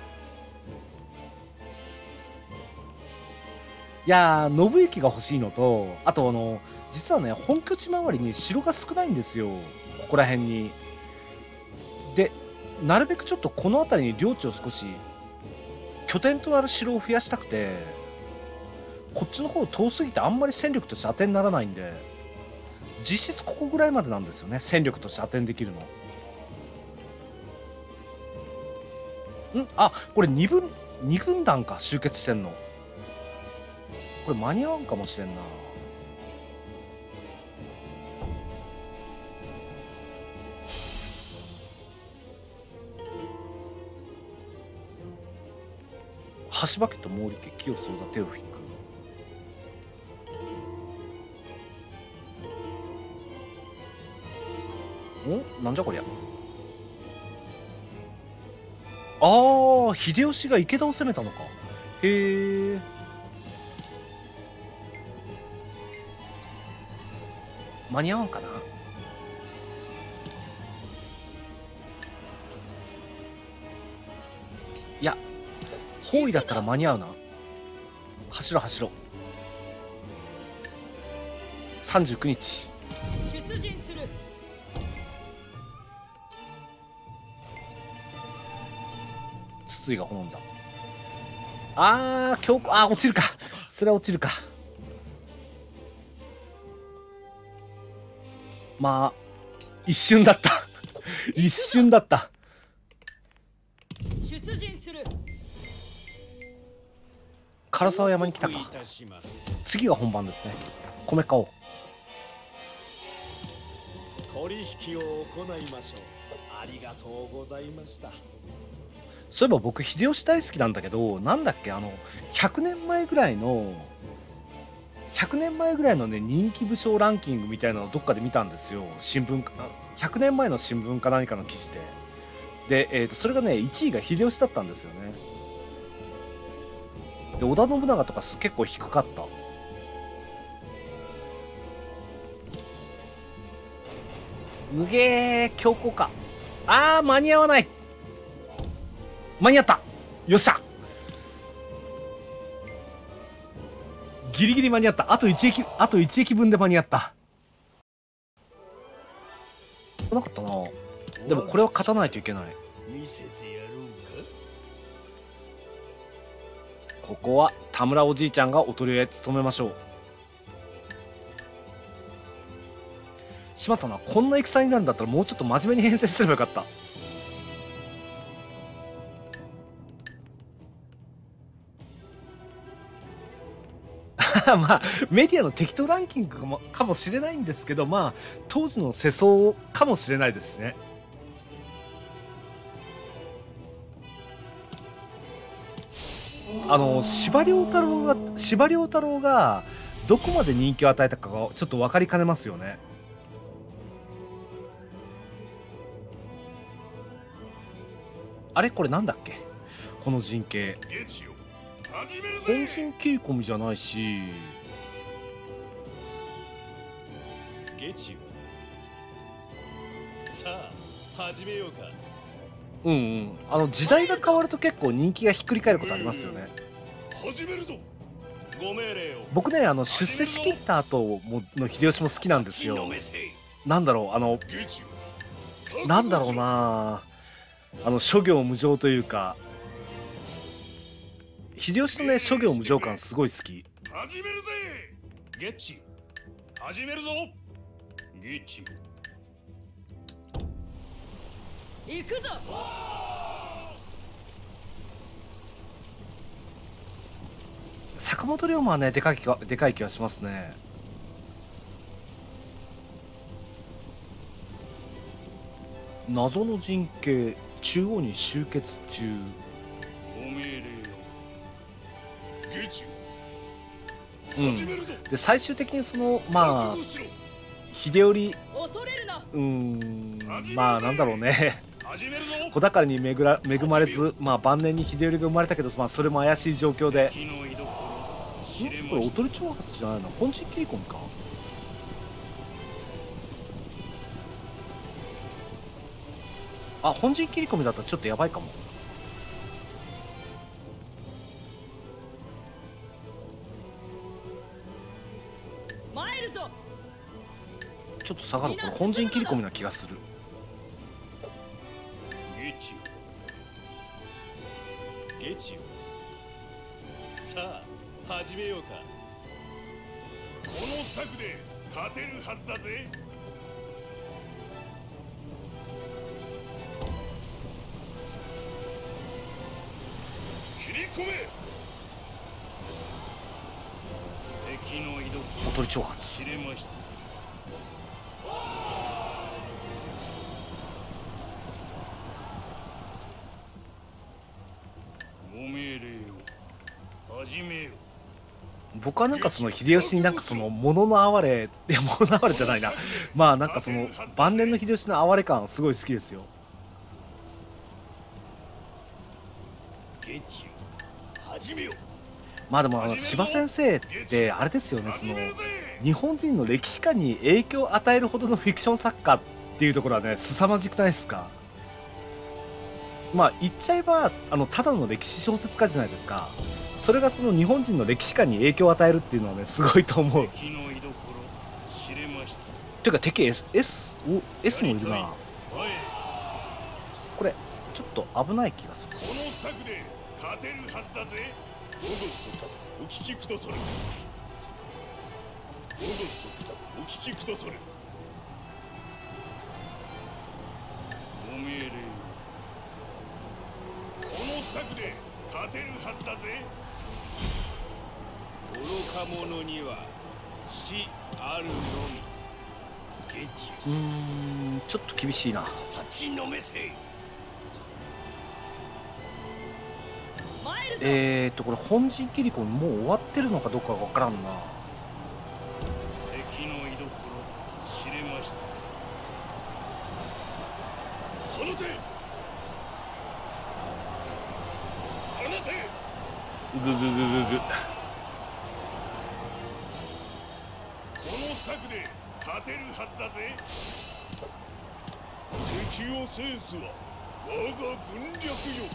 [SPEAKER 1] いやー、信行が欲しいのと、あとあの実はね本拠地周りに城が少ないんですよ、ここら辺に。でなるべくちょっとこの辺りに領地を少し拠点となる城を増やしたくて、こっちの方遠すぎてあんまり戦力として当てにならないんで、実質ここぐらいまでなんですよね、戦力として当てにできるの。んあ、これにぶんに軍団か集結してんの。これ間に合わんかもしれんな。羽柴家と毛利家、清須織田手を引く。んなんじゃこりゃ。ああ、秀吉が池田を攻めたのか。へえ。間に合わんかな。いや、包囲だったら間に合うな。走ろ走ろ。さんじゅうくにち。
[SPEAKER 4] 出陣する。
[SPEAKER 1] 筒井が滅んだ。あー、強行、あー、落ちるか。それは落ちるか。まあ一瞬だった一瞬だった。
[SPEAKER 4] 出
[SPEAKER 1] 唐沢山に来たか。次が本番ですね。米買おう。
[SPEAKER 3] 取引を行いましょう。ありがとうございました。
[SPEAKER 1] そういえば僕秀吉大好きなんだけど、なんだっけ、あのひゃくねんまえぐらいのひゃくねんまえぐらいのね人気武将ランキングみたいなのをどっかで見たんですよ。新聞かひゃくねんまえの新聞か何かの記事で。で、えーとそれがねいちいが秀吉だったんですよね。で織田信長とか結構低かった。うげー強行か。あー間に合わない。間に合った。よっしゃ。ギリギリ間に合った。あといち駅、あといち駅分で間に合った。来なかったな。でもこれは勝たないといけない。
[SPEAKER 3] 見せてやろうか。
[SPEAKER 1] ここは田村おじいちゃんがおとりを務めましょう。しまったな。こんな戦になるんだったらもうちょっと真面目に編成すればよかった。まあメディアの適当ランキングかも、かもしれないんですけど、まあ当時の世相かもしれないですね。あの司馬遼太郎が司馬遼太郎がどこまで人気を与えたかがちょっと分かりかねますよね。あれこれなんだっけ、この陣形。本陣切り込みじゃないし、
[SPEAKER 3] ゲチよ。さあ始めようか。
[SPEAKER 1] うんうん、あの時代が変わると結構人気がひっくり返ることありますよね。
[SPEAKER 3] 始めるぞ。ご命令を。
[SPEAKER 1] 僕ね、あの出世しきった後もの秀吉も好きなんですよ。なんだろう、あのなんだろうな、あの諸行無常というか、秀吉のね諸行無常感すごい好き。
[SPEAKER 3] 始めるぜ。ゲッチ始めるぞ。ゲッチ
[SPEAKER 4] 行くぞ。
[SPEAKER 1] 坂本龍馬はねでかい気がでかい気がしますね。謎の陣形、中央に集結中。
[SPEAKER 3] ご命令よ。ゲチ
[SPEAKER 1] うん、で最終的にそのまあ秀頼、
[SPEAKER 4] 恐れるな。
[SPEAKER 1] うーん、まあなんだろうね子宝に恵ら恵まれず、まあ、晩年に秀頼が生まれたけど、まあ、それも怪しい状況で、んこれおとり挑発じゃないの、本陣切り込みか。あ、本陣切り込みだったらちょっとやばいかも。
[SPEAKER 4] 参るぞ。
[SPEAKER 1] ちょっと下がる。これ本陣切り込みな気がする。
[SPEAKER 3] ゲチよ。ゲチよ。さあ始めようか。この策で勝てるはずだぜ。切り込め。敵の移動
[SPEAKER 1] おとり挑発。
[SPEAKER 3] 知れました。ご命令を始めよ。
[SPEAKER 1] 僕はなんかその秀吉になんかその物の哀れ、いや物の哀れじゃないな、まあなんかその晩年の秀吉の哀れ感すごい好きですよ。
[SPEAKER 3] ゲチよ。始めよ。
[SPEAKER 1] まあでもあの司馬先生ってあれですよね、その日本人の歴史観に影響を与えるほどのフィクション作家っていうところはね凄まじくないですか。まあ言っちゃえばあのただの歴史小説家じゃないですか。それがその日本人の歴史観に影響を与えるっていうのはねすごいと思う。
[SPEAKER 3] 敵の居所知れました。
[SPEAKER 1] ていうか敵 S, S, お S もいるな。これちょっと危ない気がする。
[SPEAKER 3] この策で勝てるはずだぜ。おごそお聞きくださる。おごそお聞きくださる。ご命令。この策で勝てるはずだぜ。
[SPEAKER 2] 愚か者には死あるのみ。現地
[SPEAKER 1] うーんちょっと厳しいな。
[SPEAKER 2] 立ちのめせ。
[SPEAKER 4] 参るぞ。
[SPEAKER 1] えーっとこれ本陣切り込みもう終わってるのかどうかわからんな。
[SPEAKER 2] 敵の居所知れました。放て放て。
[SPEAKER 1] ぐぐぐぐぐ。
[SPEAKER 2] この策で勝てるはずだぜ。敵を制すは我が軍略よ。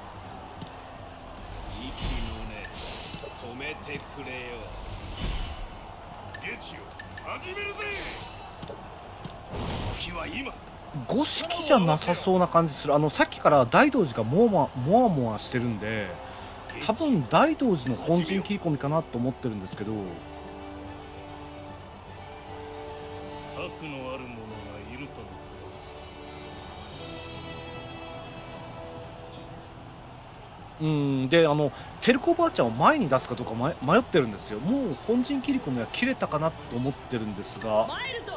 [SPEAKER 2] 息の根止めてくれよ。ゲチよ始めるぜ。時は今。
[SPEAKER 1] 五色じゃなさそうな感じする。あのさっきから大道寺がもわもわもわしてるんで、多分大道寺の本陣切り込みかなと思ってるんですけど。
[SPEAKER 2] 策のある者がいるとのことです。
[SPEAKER 1] うんであのテルコおばあちゃんを前に出すかどうか迷迷ってるんですよ。もう本陣切り込みは切れたかなと思ってるんですが、
[SPEAKER 4] 参るぞ。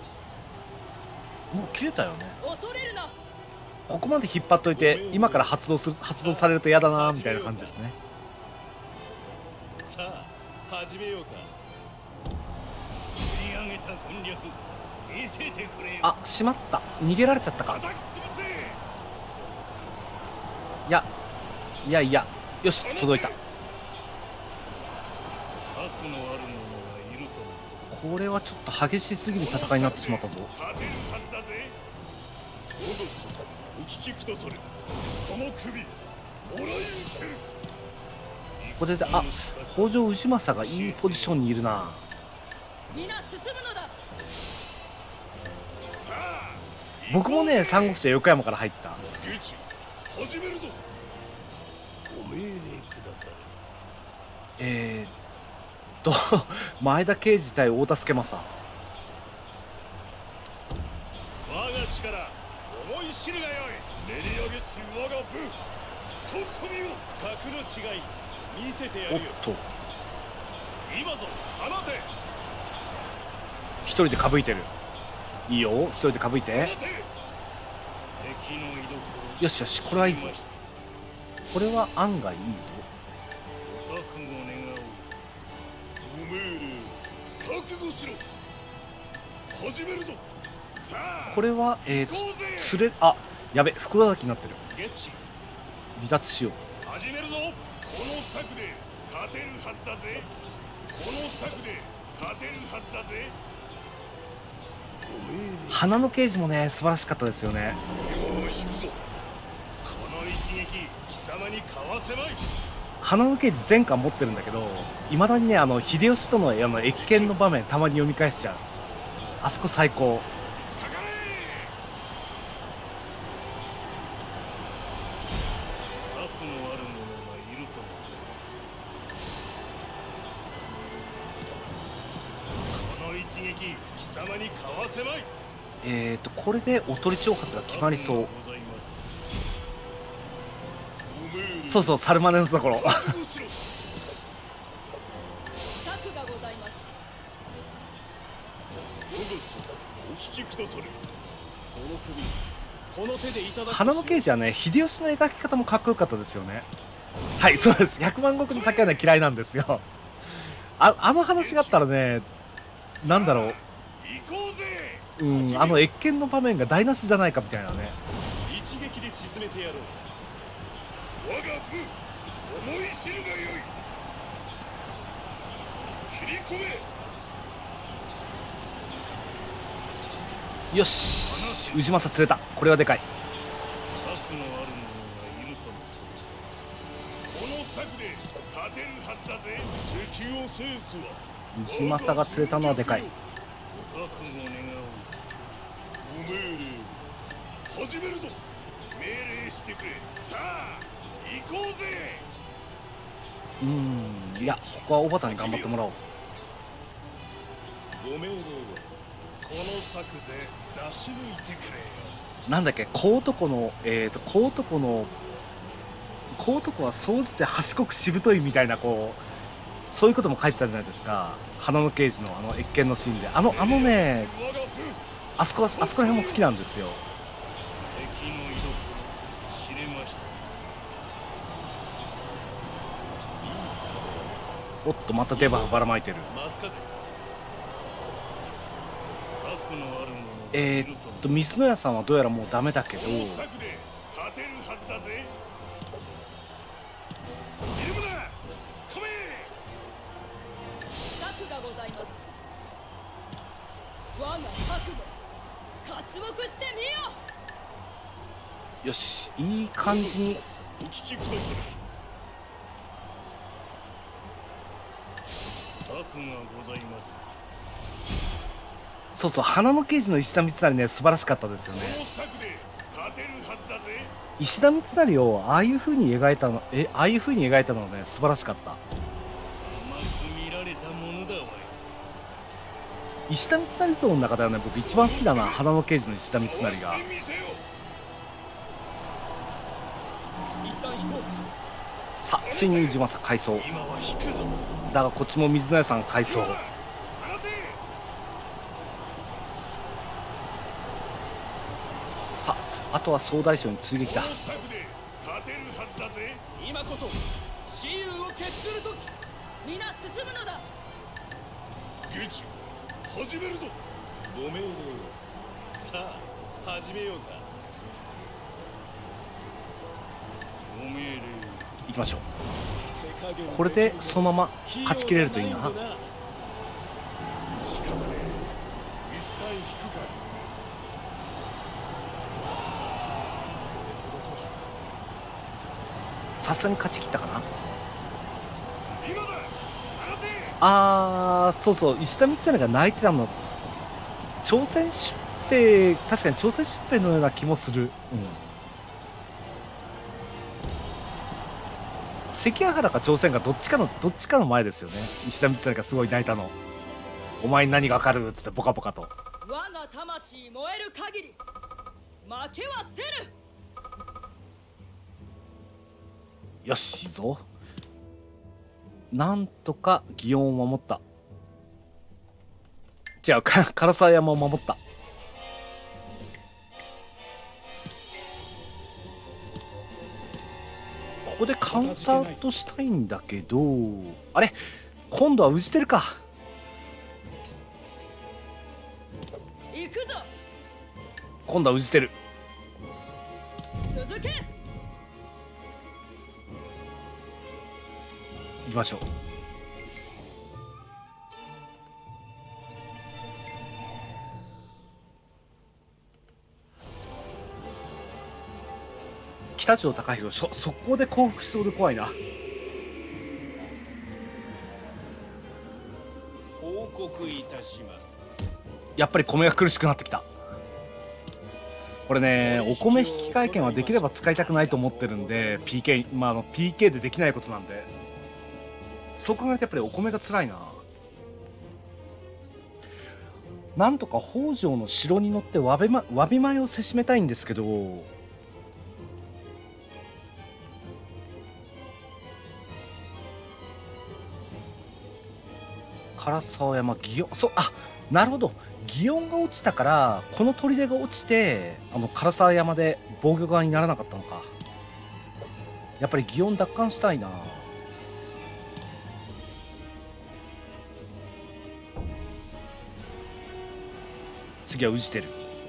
[SPEAKER 1] もう切れたよね。
[SPEAKER 4] 恐れるな。
[SPEAKER 1] ここまで引っ張っといて今から発動する発動されると嫌だなみたいな感じですね。
[SPEAKER 3] さあ始めようか。
[SPEAKER 2] 振り上げた軍略見せてくれよ。
[SPEAKER 1] あしまった、逃げられちゃったか。
[SPEAKER 2] 叩き潰せ。
[SPEAKER 1] いやいやいや、よし届いた。
[SPEAKER 2] 策のある者がいるとの
[SPEAKER 1] これはちょっと激しすぎる戦いになってしまったぞ。
[SPEAKER 2] 勝てるはずだぜ。おどそお聞きくだされ。その首もらい受ける。
[SPEAKER 1] これであ北条氏政がいいポジションにいるな。
[SPEAKER 4] 皆進むのだ。
[SPEAKER 2] さあ
[SPEAKER 1] 僕もね三国志は横山から入った。
[SPEAKER 2] ゲチ始めるぞ。ご命令ください。
[SPEAKER 1] えー、っと前田慶次対太田助政。
[SPEAKER 2] 我が力思い知るがよい。練り上げし我が部とくとみを。
[SPEAKER 3] 格の違い見せてや
[SPEAKER 1] おっ
[SPEAKER 3] るよ。
[SPEAKER 1] と
[SPEAKER 2] 今ぞ放て
[SPEAKER 1] 一人でかぶいてる。いいよ一人でかぶいて。
[SPEAKER 2] 放て。敵の居所
[SPEAKER 1] よしよしこれはいいぞ。これは案外いいぞ。
[SPEAKER 2] 覚悟願おう。ご命令覚悟しろ。始めるぞ。さあ
[SPEAKER 1] これはえー、
[SPEAKER 2] 行こうぜ。
[SPEAKER 1] つれあやべ袋だきになってる。
[SPEAKER 2] ゲッチ
[SPEAKER 1] 離脱しよう。
[SPEAKER 2] 始めるぞ。この策で勝てるはずだぜ。この策で勝てるはずだぜ。ご命令
[SPEAKER 1] 花の刑事もね素晴らしかったですよね。
[SPEAKER 2] 今は引くぞ。この一撃貴様にかわせまい。
[SPEAKER 1] 花の刑事全巻持ってるんだけど、いまだにねあの秀吉とのあの謁見の場面たまに読み返しちゃう。あそこ最高。
[SPEAKER 2] かかれ。策のある者がいるとのことです。この一撃貴様にかわせまい。
[SPEAKER 1] えーとこれでおとり挑発が決まりそう。
[SPEAKER 2] ございますご命令
[SPEAKER 1] そうそうサルマネのところ
[SPEAKER 2] 覚悟しろ。
[SPEAKER 4] 策がございます。
[SPEAKER 2] どうぞお聞きくだされ。その首この手でいただく。
[SPEAKER 1] 花の刑事はね秀吉の描き方もかっこよかったですよね。はいそうです。ひゃくまん石の先はね嫌いなんですよ。ああの話があったらねなんだろう、
[SPEAKER 2] 行こうぜ。
[SPEAKER 1] うんあの謁見の場面が台無しじゃないかみたいなね。
[SPEAKER 3] 一撃で沈めてやろう。
[SPEAKER 2] 我が部思い知るがよい。切り込め。
[SPEAKER 1] よし氏政釣れた。これはでかい。
[SPEAKER 2] 策のある者がいるとのことです。この策で勝てるはずだぜ。敵を制すは
[SPEAKER 1] 氏政が釣れたのはでかい。
[SPEAKER 2] ご覚悟願おう。ご命令始めるぞ。命令してくれ。さあ行こうぜ。
[SPEAKER 1] うんいやここは小畑に頑張ってもらおう。
[SPEAKER 3] ご命令は
[SPEAKER 2] この策で出し抜いてくれよ。
[SPEAKER 1] なんだっけ小男のえーと小男の小男は総じて賢くしぶといみたいなこうそういうことも書いてたじゃないですか、花の刑事のあの謁見のシーンで。あのあのね、あそこはあそこら辺も好きなんですよ。
[SPEAKER 3] 敵の居所知れました。
[SPEAKER 1] おっとまたデバフばらまいてる。
[SPEAKER 3] 松風。策のあるもの
[SPEAKER 1] えー、っと水野屋さんはどうやらもうダメだけど、
[SPEAKER 3] この策で勝てるはずだぜ。ひるむな、突っ込め。
[SPEAKER 4] 策がございます。我が覚悟、刮目してみよ。
[SPEAKER 1] よし、いい感じに。
[SPEAKER 3] お聞きください。策がございます。
[SPEAKER 1] そうそう、花の刑事の石田三成ね、素晴らしかったですよね。
[SPEAKER 3] この策で勝てるはずだぜ。
[SPEAKER 1] 石田三成をああいう風に描いたの、えああいう風に描いたのはね、素晴らしかった。
[SPEAKER 3] 甘く見られたものだわい。
[SPEAKER 1] 石田三成像の中ではね、僕一番好きだな、花の刑事の石田三成が。
[SPEAKER 3] そうしてみせよ。
[SPEAKER 4] 一旦引こう。
[SPEAKER 1] さあ、ついに宇治正回想
[SPEAKER 3] 今は引くぞ。
[SPEAKER 1] だが、こっちも水野屋さん回想。
[SPEAKER 3] 放て。
[SPEAKER 1] さあ、あとは総大将に追撃だ。
[SPEAKER 3] この策で勝てるはずだぜ。
[SPEAKER 4] 今こそ雌雄を決する時。皆進むのだ。
[SPEAKER 3] ゲチ始めるぞ。ご命令を。さあ始めようか。ご命令を。
[SPEAKER 1] 行きましょう。これでそのまま勝ち切れるといいな。
[SPEAKER 3] 仕方ねえ。一旦引くか。
[SPEAKER 1] さすがに勝ち切ったかな。
[SPEAKER 3] 今だ。放て。
[SPEAKER 1] あー、そうそう、石田三成が泣いてたの、朝鮮出兵、確かに朝鮮出兵のような気もする。うん、関ヶ原か朝鮮かどっちかのどっちかの前ですよね。石田三成がすごい泣いたの。お前に何がわかるっつってポカポカと。
[SPEAKER 4] 我が魂燃える限り負けはせぬ。
[SPEAKER 1] よし、いいぞ。なんとか祇園を守った。違う、か唐沢山を守った。ここでカウンターとしたいんだけど、あれ今度は宇治てるか。
[SPEAKER 4] 行くぞ。
[SPEAKER 1] 今度は宇治てる。
[SPEAKER 4] 続け。
[SPEAKER 1] 行きましょう。北条高弘、そ速攻で降伏しそうで怖いな。
[SPEAKER 3] 報告いたします。
[SPEAKER 1] やっぱり米が苦しくなってきた。これね、お米引換券はできれば使いたくないと思ってるんで、 ピーケー、まあ、あの ピーケー でできないことなんで、そう考えるとやっぱりお米が辛いな。なんとか北条の城に乗ってわびまわび米をせしめたいんですけど、唐沢山、祇園、そう、あ、なるほど、祇園が落ちたからこの砦が落ちて、あの唐沢山で防御側にならなかったのか。やっぱり祇園奪還したいな。次は宇治てる。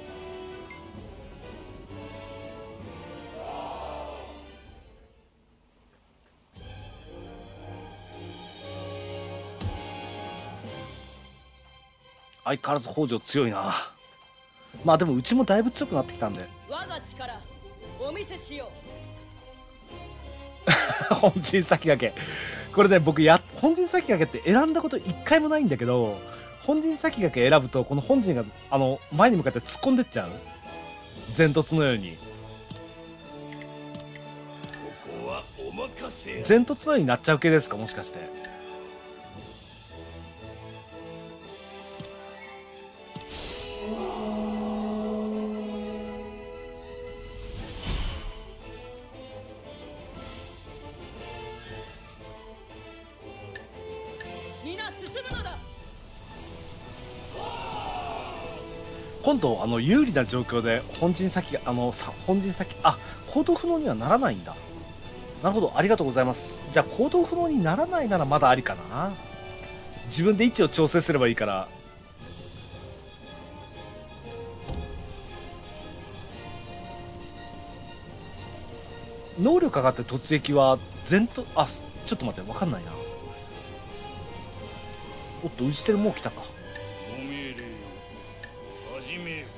[SPEAKER 1] 相変わらず北条強いな。まあでもうちもだいぶ強くなってきたんで
[SPEAKER 4] 我が力お見せしよ
[SPEAKER 1] 本陣先駆け、これね、僕や本陣先駆けって選んだこと一回もないんだけど、本陣先駆け選ぶとこの本陣があの前に向かって突っ込んでっちゃう、前突のように。
[SPEAKER 3] ここはお任せ。
[SPEAKER 1] 前突のようになっちゃう系ですか、もしかして。 今度あの有利な状況で本陣先があのさ本陣先あ行動不能にはならないんだ。なるほど、ありがとうございます。じゃあ行動不能にならないならまだありかな。自分で位置を調整すればいいから。能力上がって突撃は全とあちょっと待って分かんないな。おっと、ウジテルもう来たか。
[SPEAKER 3] ご命令を始めよ。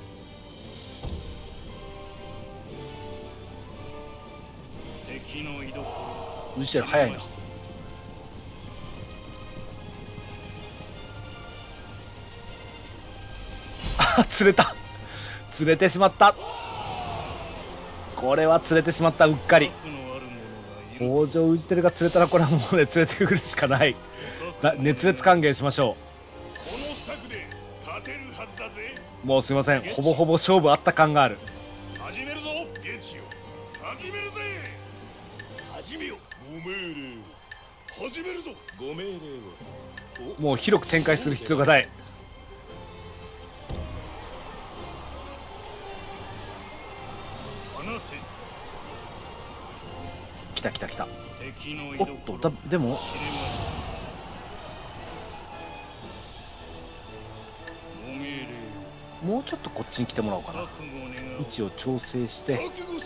[SPEAKER 3] 敵の居所。
[SPEAKER 1] ウジテル早いな。あ、釣れた釣れてしまった。これは釣れてしまった。うっかり北条ウジテルが釣れたらこれはもうね連れてくるしかない。熱烈歓迎しましょ
[SPEAKER 3] う。この策で勝てるはずだぜ。
[SPEAKER 1] もうすいません、ほぼほぼ勝負あった感がある。
[SPEAKER 3] 始めるぞゲチよ、始めるぜ。始めよ。ご命令を始めるぞ。ご命令を。
[SPEAKER 1] もう広く展開する必要がない。来た来た来た。おっとだでももうちょっとこっちに来てもらおうかな。位置を調整して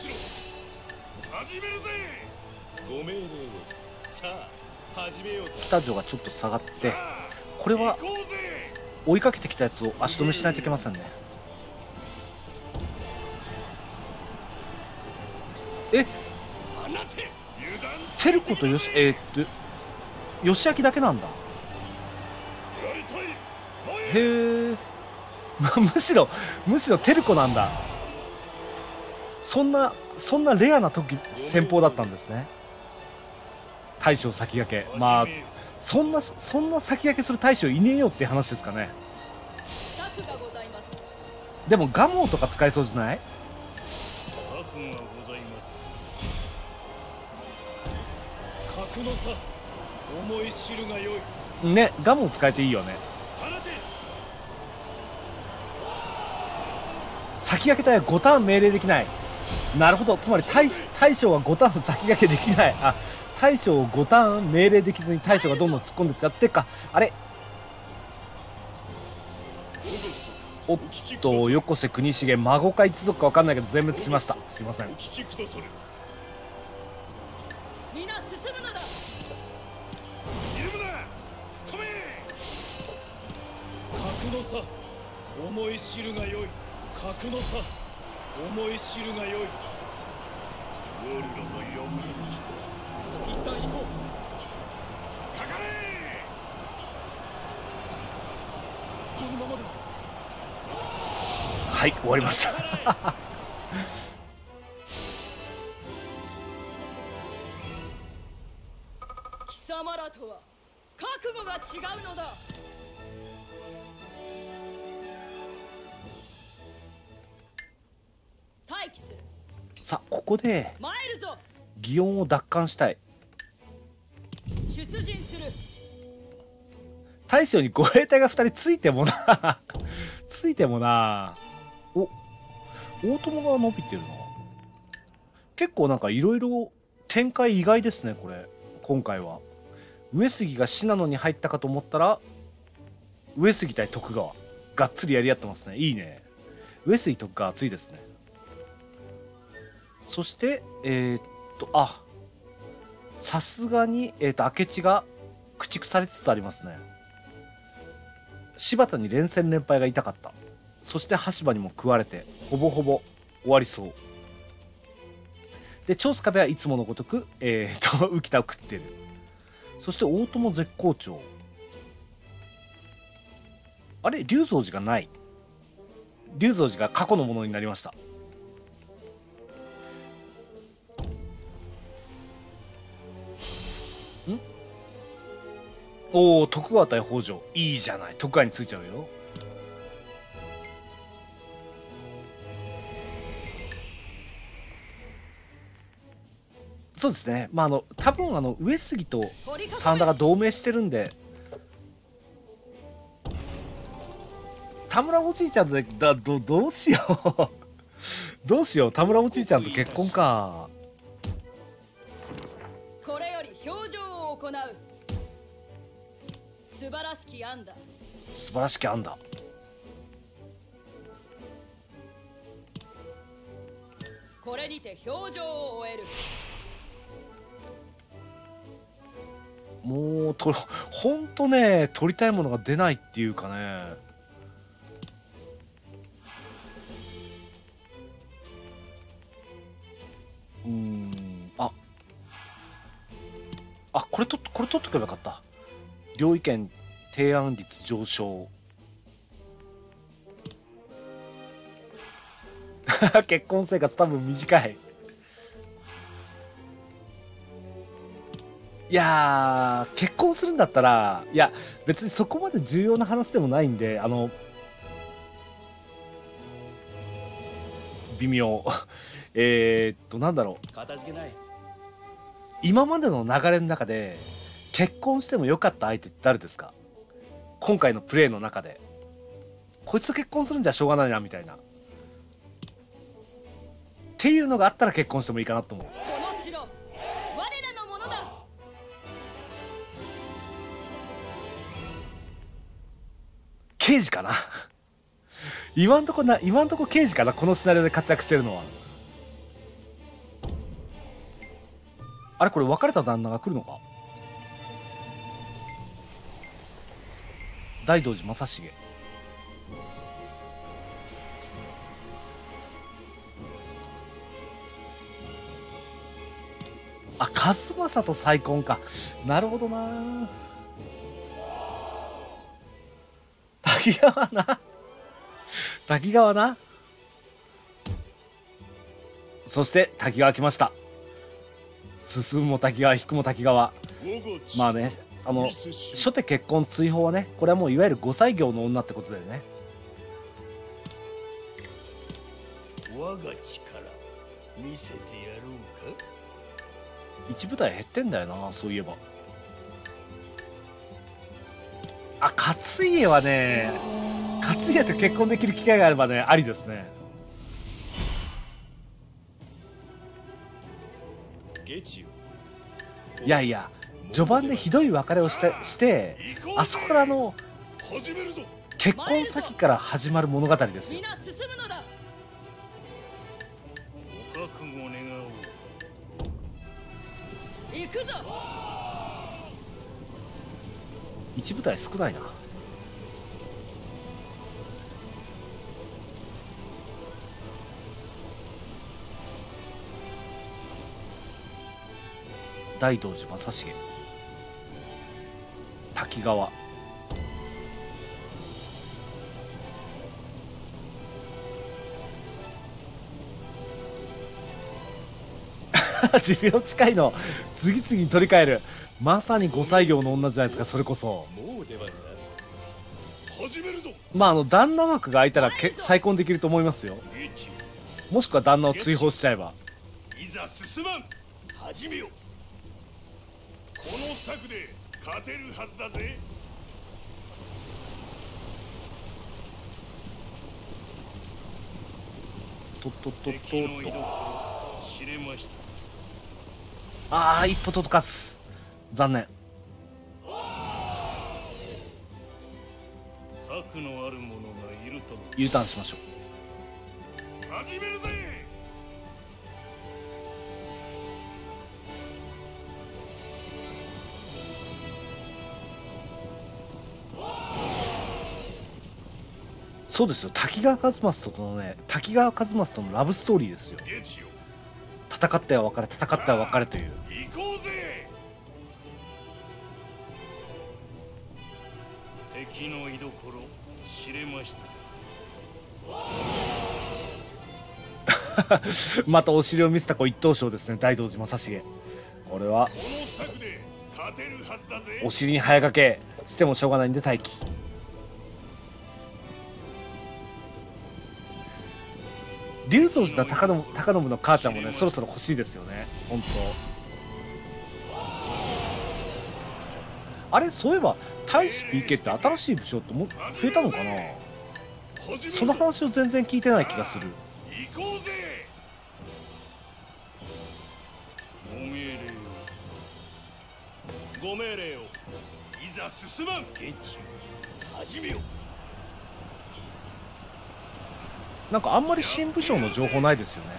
[SPEAKER 1] 北条がちょっと下がって、これは追いかけてきたやつを足止めしないといけませんね。えテルコとよしえー、っと義明だけなんだ。へえむしろむしろテルコなんだ。そんなそんなレアな時戦法だったんですね。大将先駆け、まあそんなそんな先駆けする大将いねえよっていう話ですかね。でもガモーとか使えそうじゃない？
[SPEAKER 3] 格の差思い知るがよい
[SPEAKER 1] ね、ガモー使えていいよね。先駆け隊はごターン命令できない。なるほど、つまり 大, 大将はごターン先駆けできない。あ、大将をごターン命令できずに大将がどんどん突っ込んでっちゃってか。あれおっと、横瀬国重孫か一族か分かんないけど全滅しました。すいません。
[SPEAKER 4] 皆進むのだ。
[SPEAKER 3] 緩むな、突っ込め。
[SPEAKER 2] 格の差思い知るがよい。格の差思い知るがよい。
[SPEAKER 3] 我らが破れるとは。
[SPEAKER 2] 一旦引こう。
[SPEAKER 3] かかれ。
[SPEAKER 2] このままだ。
[SPEAKER 1] はい、終わりました
[SPEAKER 4] 貴様らとは覚悟が違うのだ。待機する。
[SPEAKER 1] さあここで
[SPEAKER 4] 参るぞ。
[SPEAKER 1] 祇園を奪還したい。
[SPEAKER 4] 出陣する。
[SPEAKER 1] 大将に護衛隊がふたりついてもなついてもな。お大友が伸びてるな。結構なんかいろいろ展開意外ですね。これ今回は上杉が信濃に入ったかと思ったら上杉対徳川がっつりやり合ってますね。いいね。上杉徳川熱いですね。そしてえー、っとあさすがに、えー、っと明智が駆逐されつつありますね。柴田に連戦連敗が痛かった。そして羽柴にも食われてほぼほぼ終わりそうで、長州壁はいつものごとく、えー、と浮田を食ってる。そして大友絶好調。あれ龍蔵寺がない。龍蔵寺が過去のものになりました。んおお、徳川対北条いいじゃない。徳川についちゃうよ。そうですね。まああの多分あの上杉と真田が同盟してるんで、 田村おじいちゃんでだどどうしようどうしよう、田村おじいちゃんと結婚か。
[SPEAKER 4] これより表情を行う。素晴らしき案だ。
[SPEAKER 1] 素晴らしき案だ。
[SPEAKER 4] これにて表情を終える。
[SPEAKER 1] もうとほんとね、取りたいものが出ないっていうかね。うーん、ああ、これとこれ取っとけばよかった。領意権提案率上昇結婚生活多分短い。いやー、結婚するんだったら、いや別にそこまで重要な話でもないんで、あの微妙えーっとなんだろう、
[SPEAKER 2] かたじけない。
[SPEAKER 1] 今までの流れの中で結婚してもよかった相手って誰ですか？今回のプレーの中でこいつと結婚するんじゃしょうがないなみたいなっていうのがあったら結婚してもいいかなと思う。
[SPEAKER 4] この城、我らのものだ。
[SPEAKER 1] 刑事かな今んとこな今んとこ刑事かな、このシナリオで活躍してるのは。あれ、これ別れた旦那が来るのか。大道寺正成。あ、数正と再婚か。なるほどな。滝川な滝川な。そして滝川来ました。進むも滝川、引くも滝川。まあね、あの初手結婚追放はね、これはもういわゆるごさい業の女ってことだよね。
[SPEAKER 2] 我が力見せてやろうか。
[SPEAKER 1] 一部隊減ってんだよな、そういえば。あ、勝家はね、勝家と結婚できる機会があればね、ありですね。いやいや、序盤でひどい別れをしてしてあそこからあの結婚先から始まる物語ですよ。
[SPEAKER 4] 皆進むのだ。
[SPEAKER 2] ご覚悟願おう。
[SPEAKER 4] 行くぞ。
[SPEAKER 1] 一部隊少ないな。大道寺正成、滝川、寿命近いの次々に取り替える。まさにごさい業の女じゃないですか。それこそ
[SPEAKER 3] もう出番だ。始めるぞ。
[SPEAKER 1] まああの旦那枠が空いたらけ再婚できると思いますよ。もしくは旦那を追放しちゃえば。
[SPEAKER 2] いざ進まん。始めよ。
[SPEAKER 3] この策で勝てるはずだぜ。
[SPEAKER 1] とっとっとっとっ
[SPEAKER 2] 敵の居
[SPEAKER 1] と。
[SPEAKER 2] 所知れました。
[SPEAKER 1] ああ、一歩届かず。残念。
[SPEAKER 2] 策のある者がいるとの。
[SPEAKER 1] U ターンしましょう。
[SPEAKER 3] 始めるぜ。
[SPEAKER 1] そうですよ、滝川一正とのね、滝川一正とのラブストーリーですよ。
[SPEAKER 3] ゲチよ。
[SPEAKER 1] 戦っては別れ、戦っては別れという。
[SPEAKER 3] 行こうぜ。
[SPEAKER 2] 敵の居所知れました。
[SPEAKER 1] またお尻を見せた子一等賞ですね、大道寺正成。これは
[SPEAKER 3] この策で勝てるはずだぜ。
[SPEAKER 1] お尻に早掛けしてもしょうがないんで待機。龍宗寺の高信高信の母ちゃんもね、そろそろ欲しいですよね、本当。あれ、そういえば大使 ピーケー って新しい武将っても増えたのかな。 その話を全然聞いてない気がする。
[SPEAKER 3] 行こうぜ。ご命令をご命令をいざ進まん。現地を始めよ。
[SPEAKER 1] なんかあんまり新武将の情報ないですよね。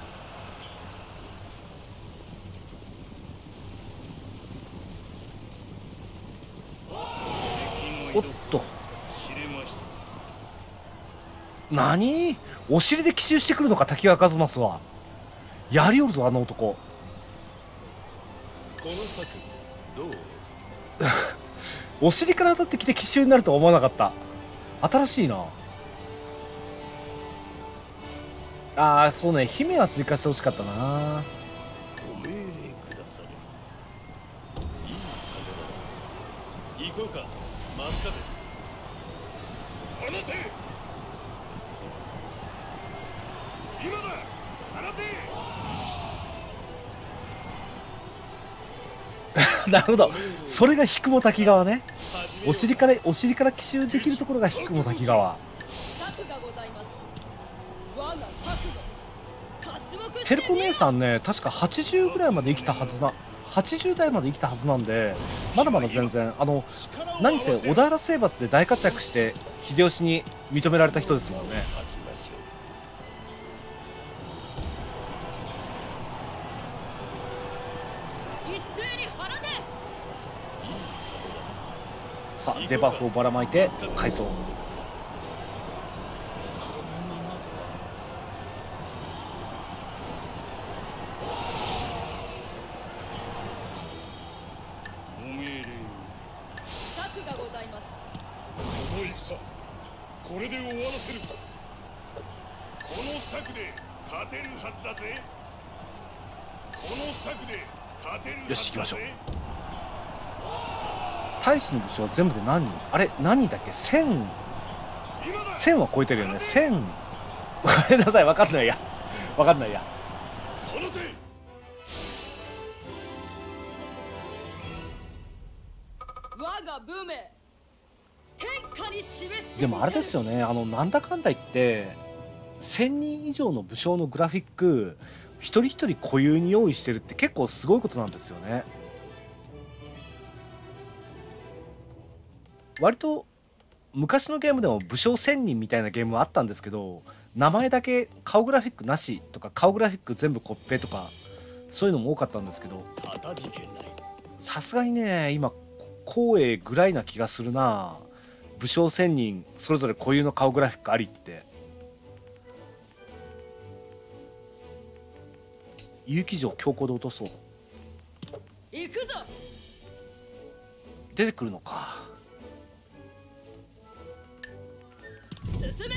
[SPEAKER 1] おっと、何、お尻で奇襲してくるのか滝川一益は。やりおるぞあの男。
[SPEAKER 3] この策どう？
[SPEAKER 1] お尻から当たってきて奇襲になるとは思わなかった。新しいな。ああ、そうね、姫は追加してほしかったな。
[SPEAKER 3] ご命令くだされ。いい風だ。行こうか、松風。放て。今だ。放て。
[SPEAKER 1] なるほど、それが引も滝川ね。お尻からお尻から奇襲できるところが引も滝川。テルコ姉さんね、確かはちじゅうぐらいまで生きたはずな、はちじゅう代まで生きたはずなんで、まだまだ全然、あの何せ小田原征伐で大活躍して秀吉に認められた人ですもんね。さあ、デバフをばらまいて回想。
[SPEAKER 3] これで終わらせる。この策で勝てるはずだぜ。この策で勝てるはずだぜ。
[SPEAKER 1] よし、行きましょう。大使の武将は全部で何人？あれ何人だっけ？せん、せんは超えてるよね。せん、ごめんなさい、分かんないや分かんないや。
[SPEAKER 4] 我が武名
[SPEAKER 1] でもあれですよね、あのなんだかんだ言ってせんにん以上の武将のグラフィック一人一人固有に用意してるって結構すごいことなんですよね。割と昔のゲームでも武将せんにんみたいなゲームはあったんですけど、名前だけ顔グラフィックなしとか顔グラフィック全部コッペとかそういうのも多かったんですけど、さすがにね今光栄ぐらいな気がするな。武将せんにんそれぞれ固有の顔グラフィックありって。結城城強行で落とそう。
[SPEAKER 4] 行くぞ。
[SPEAKER 1] 出てくるのか。
[SPEAKER 4] 進め。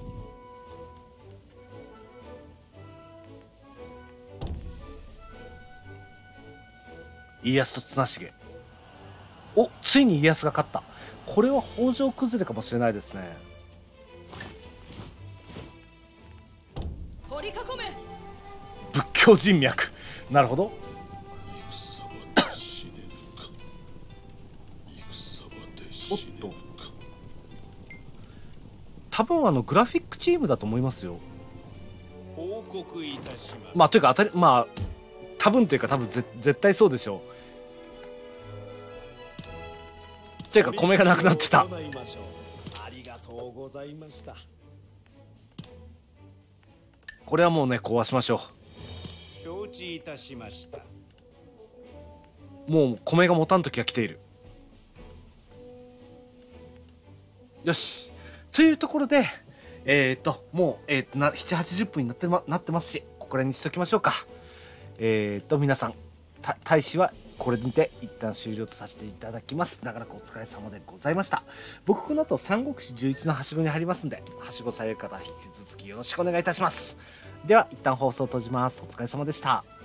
[SPEAKER 1] 家康と綱重。お、ついに家康が勝った。これは北条崩れかもしれないですね。
[SPEAKER 4] 取り囲め。
[SPEAKER 1] 仏教人脈。なるほど。おっと、多分あのグラフィックチームだと思いますよ。
[SPEAKER 3] 報告いたします。
[SPEAKER 1] まあというか当たり、まあ多分というか多分ぜ絶対そうでしょう。というか米がなくなってた。
[SPEAKER 3] ありがとうございました。
[SPEAKER 1] これはもうね壊しましょ
[SPEAKER 3] 承知いたしました。
[SPEAKER 1] う。もう米が持たん時が来ている。よし、というところでえっ、ー、ともう、えー、となななじゅうはちじゅっぷんになって、ま、なってますし、ここら辺にしときましょうか。えっ、ー、と皆さん大使はこれにて一旦終了とさせていただきます。長らくお疲れ様でございました。僕この後三国志じゅういちのはしごに入りますんで、はしごされる方引き続きよろしくお願いいたします。では一旦放送を閉じます。お疲れ様でした。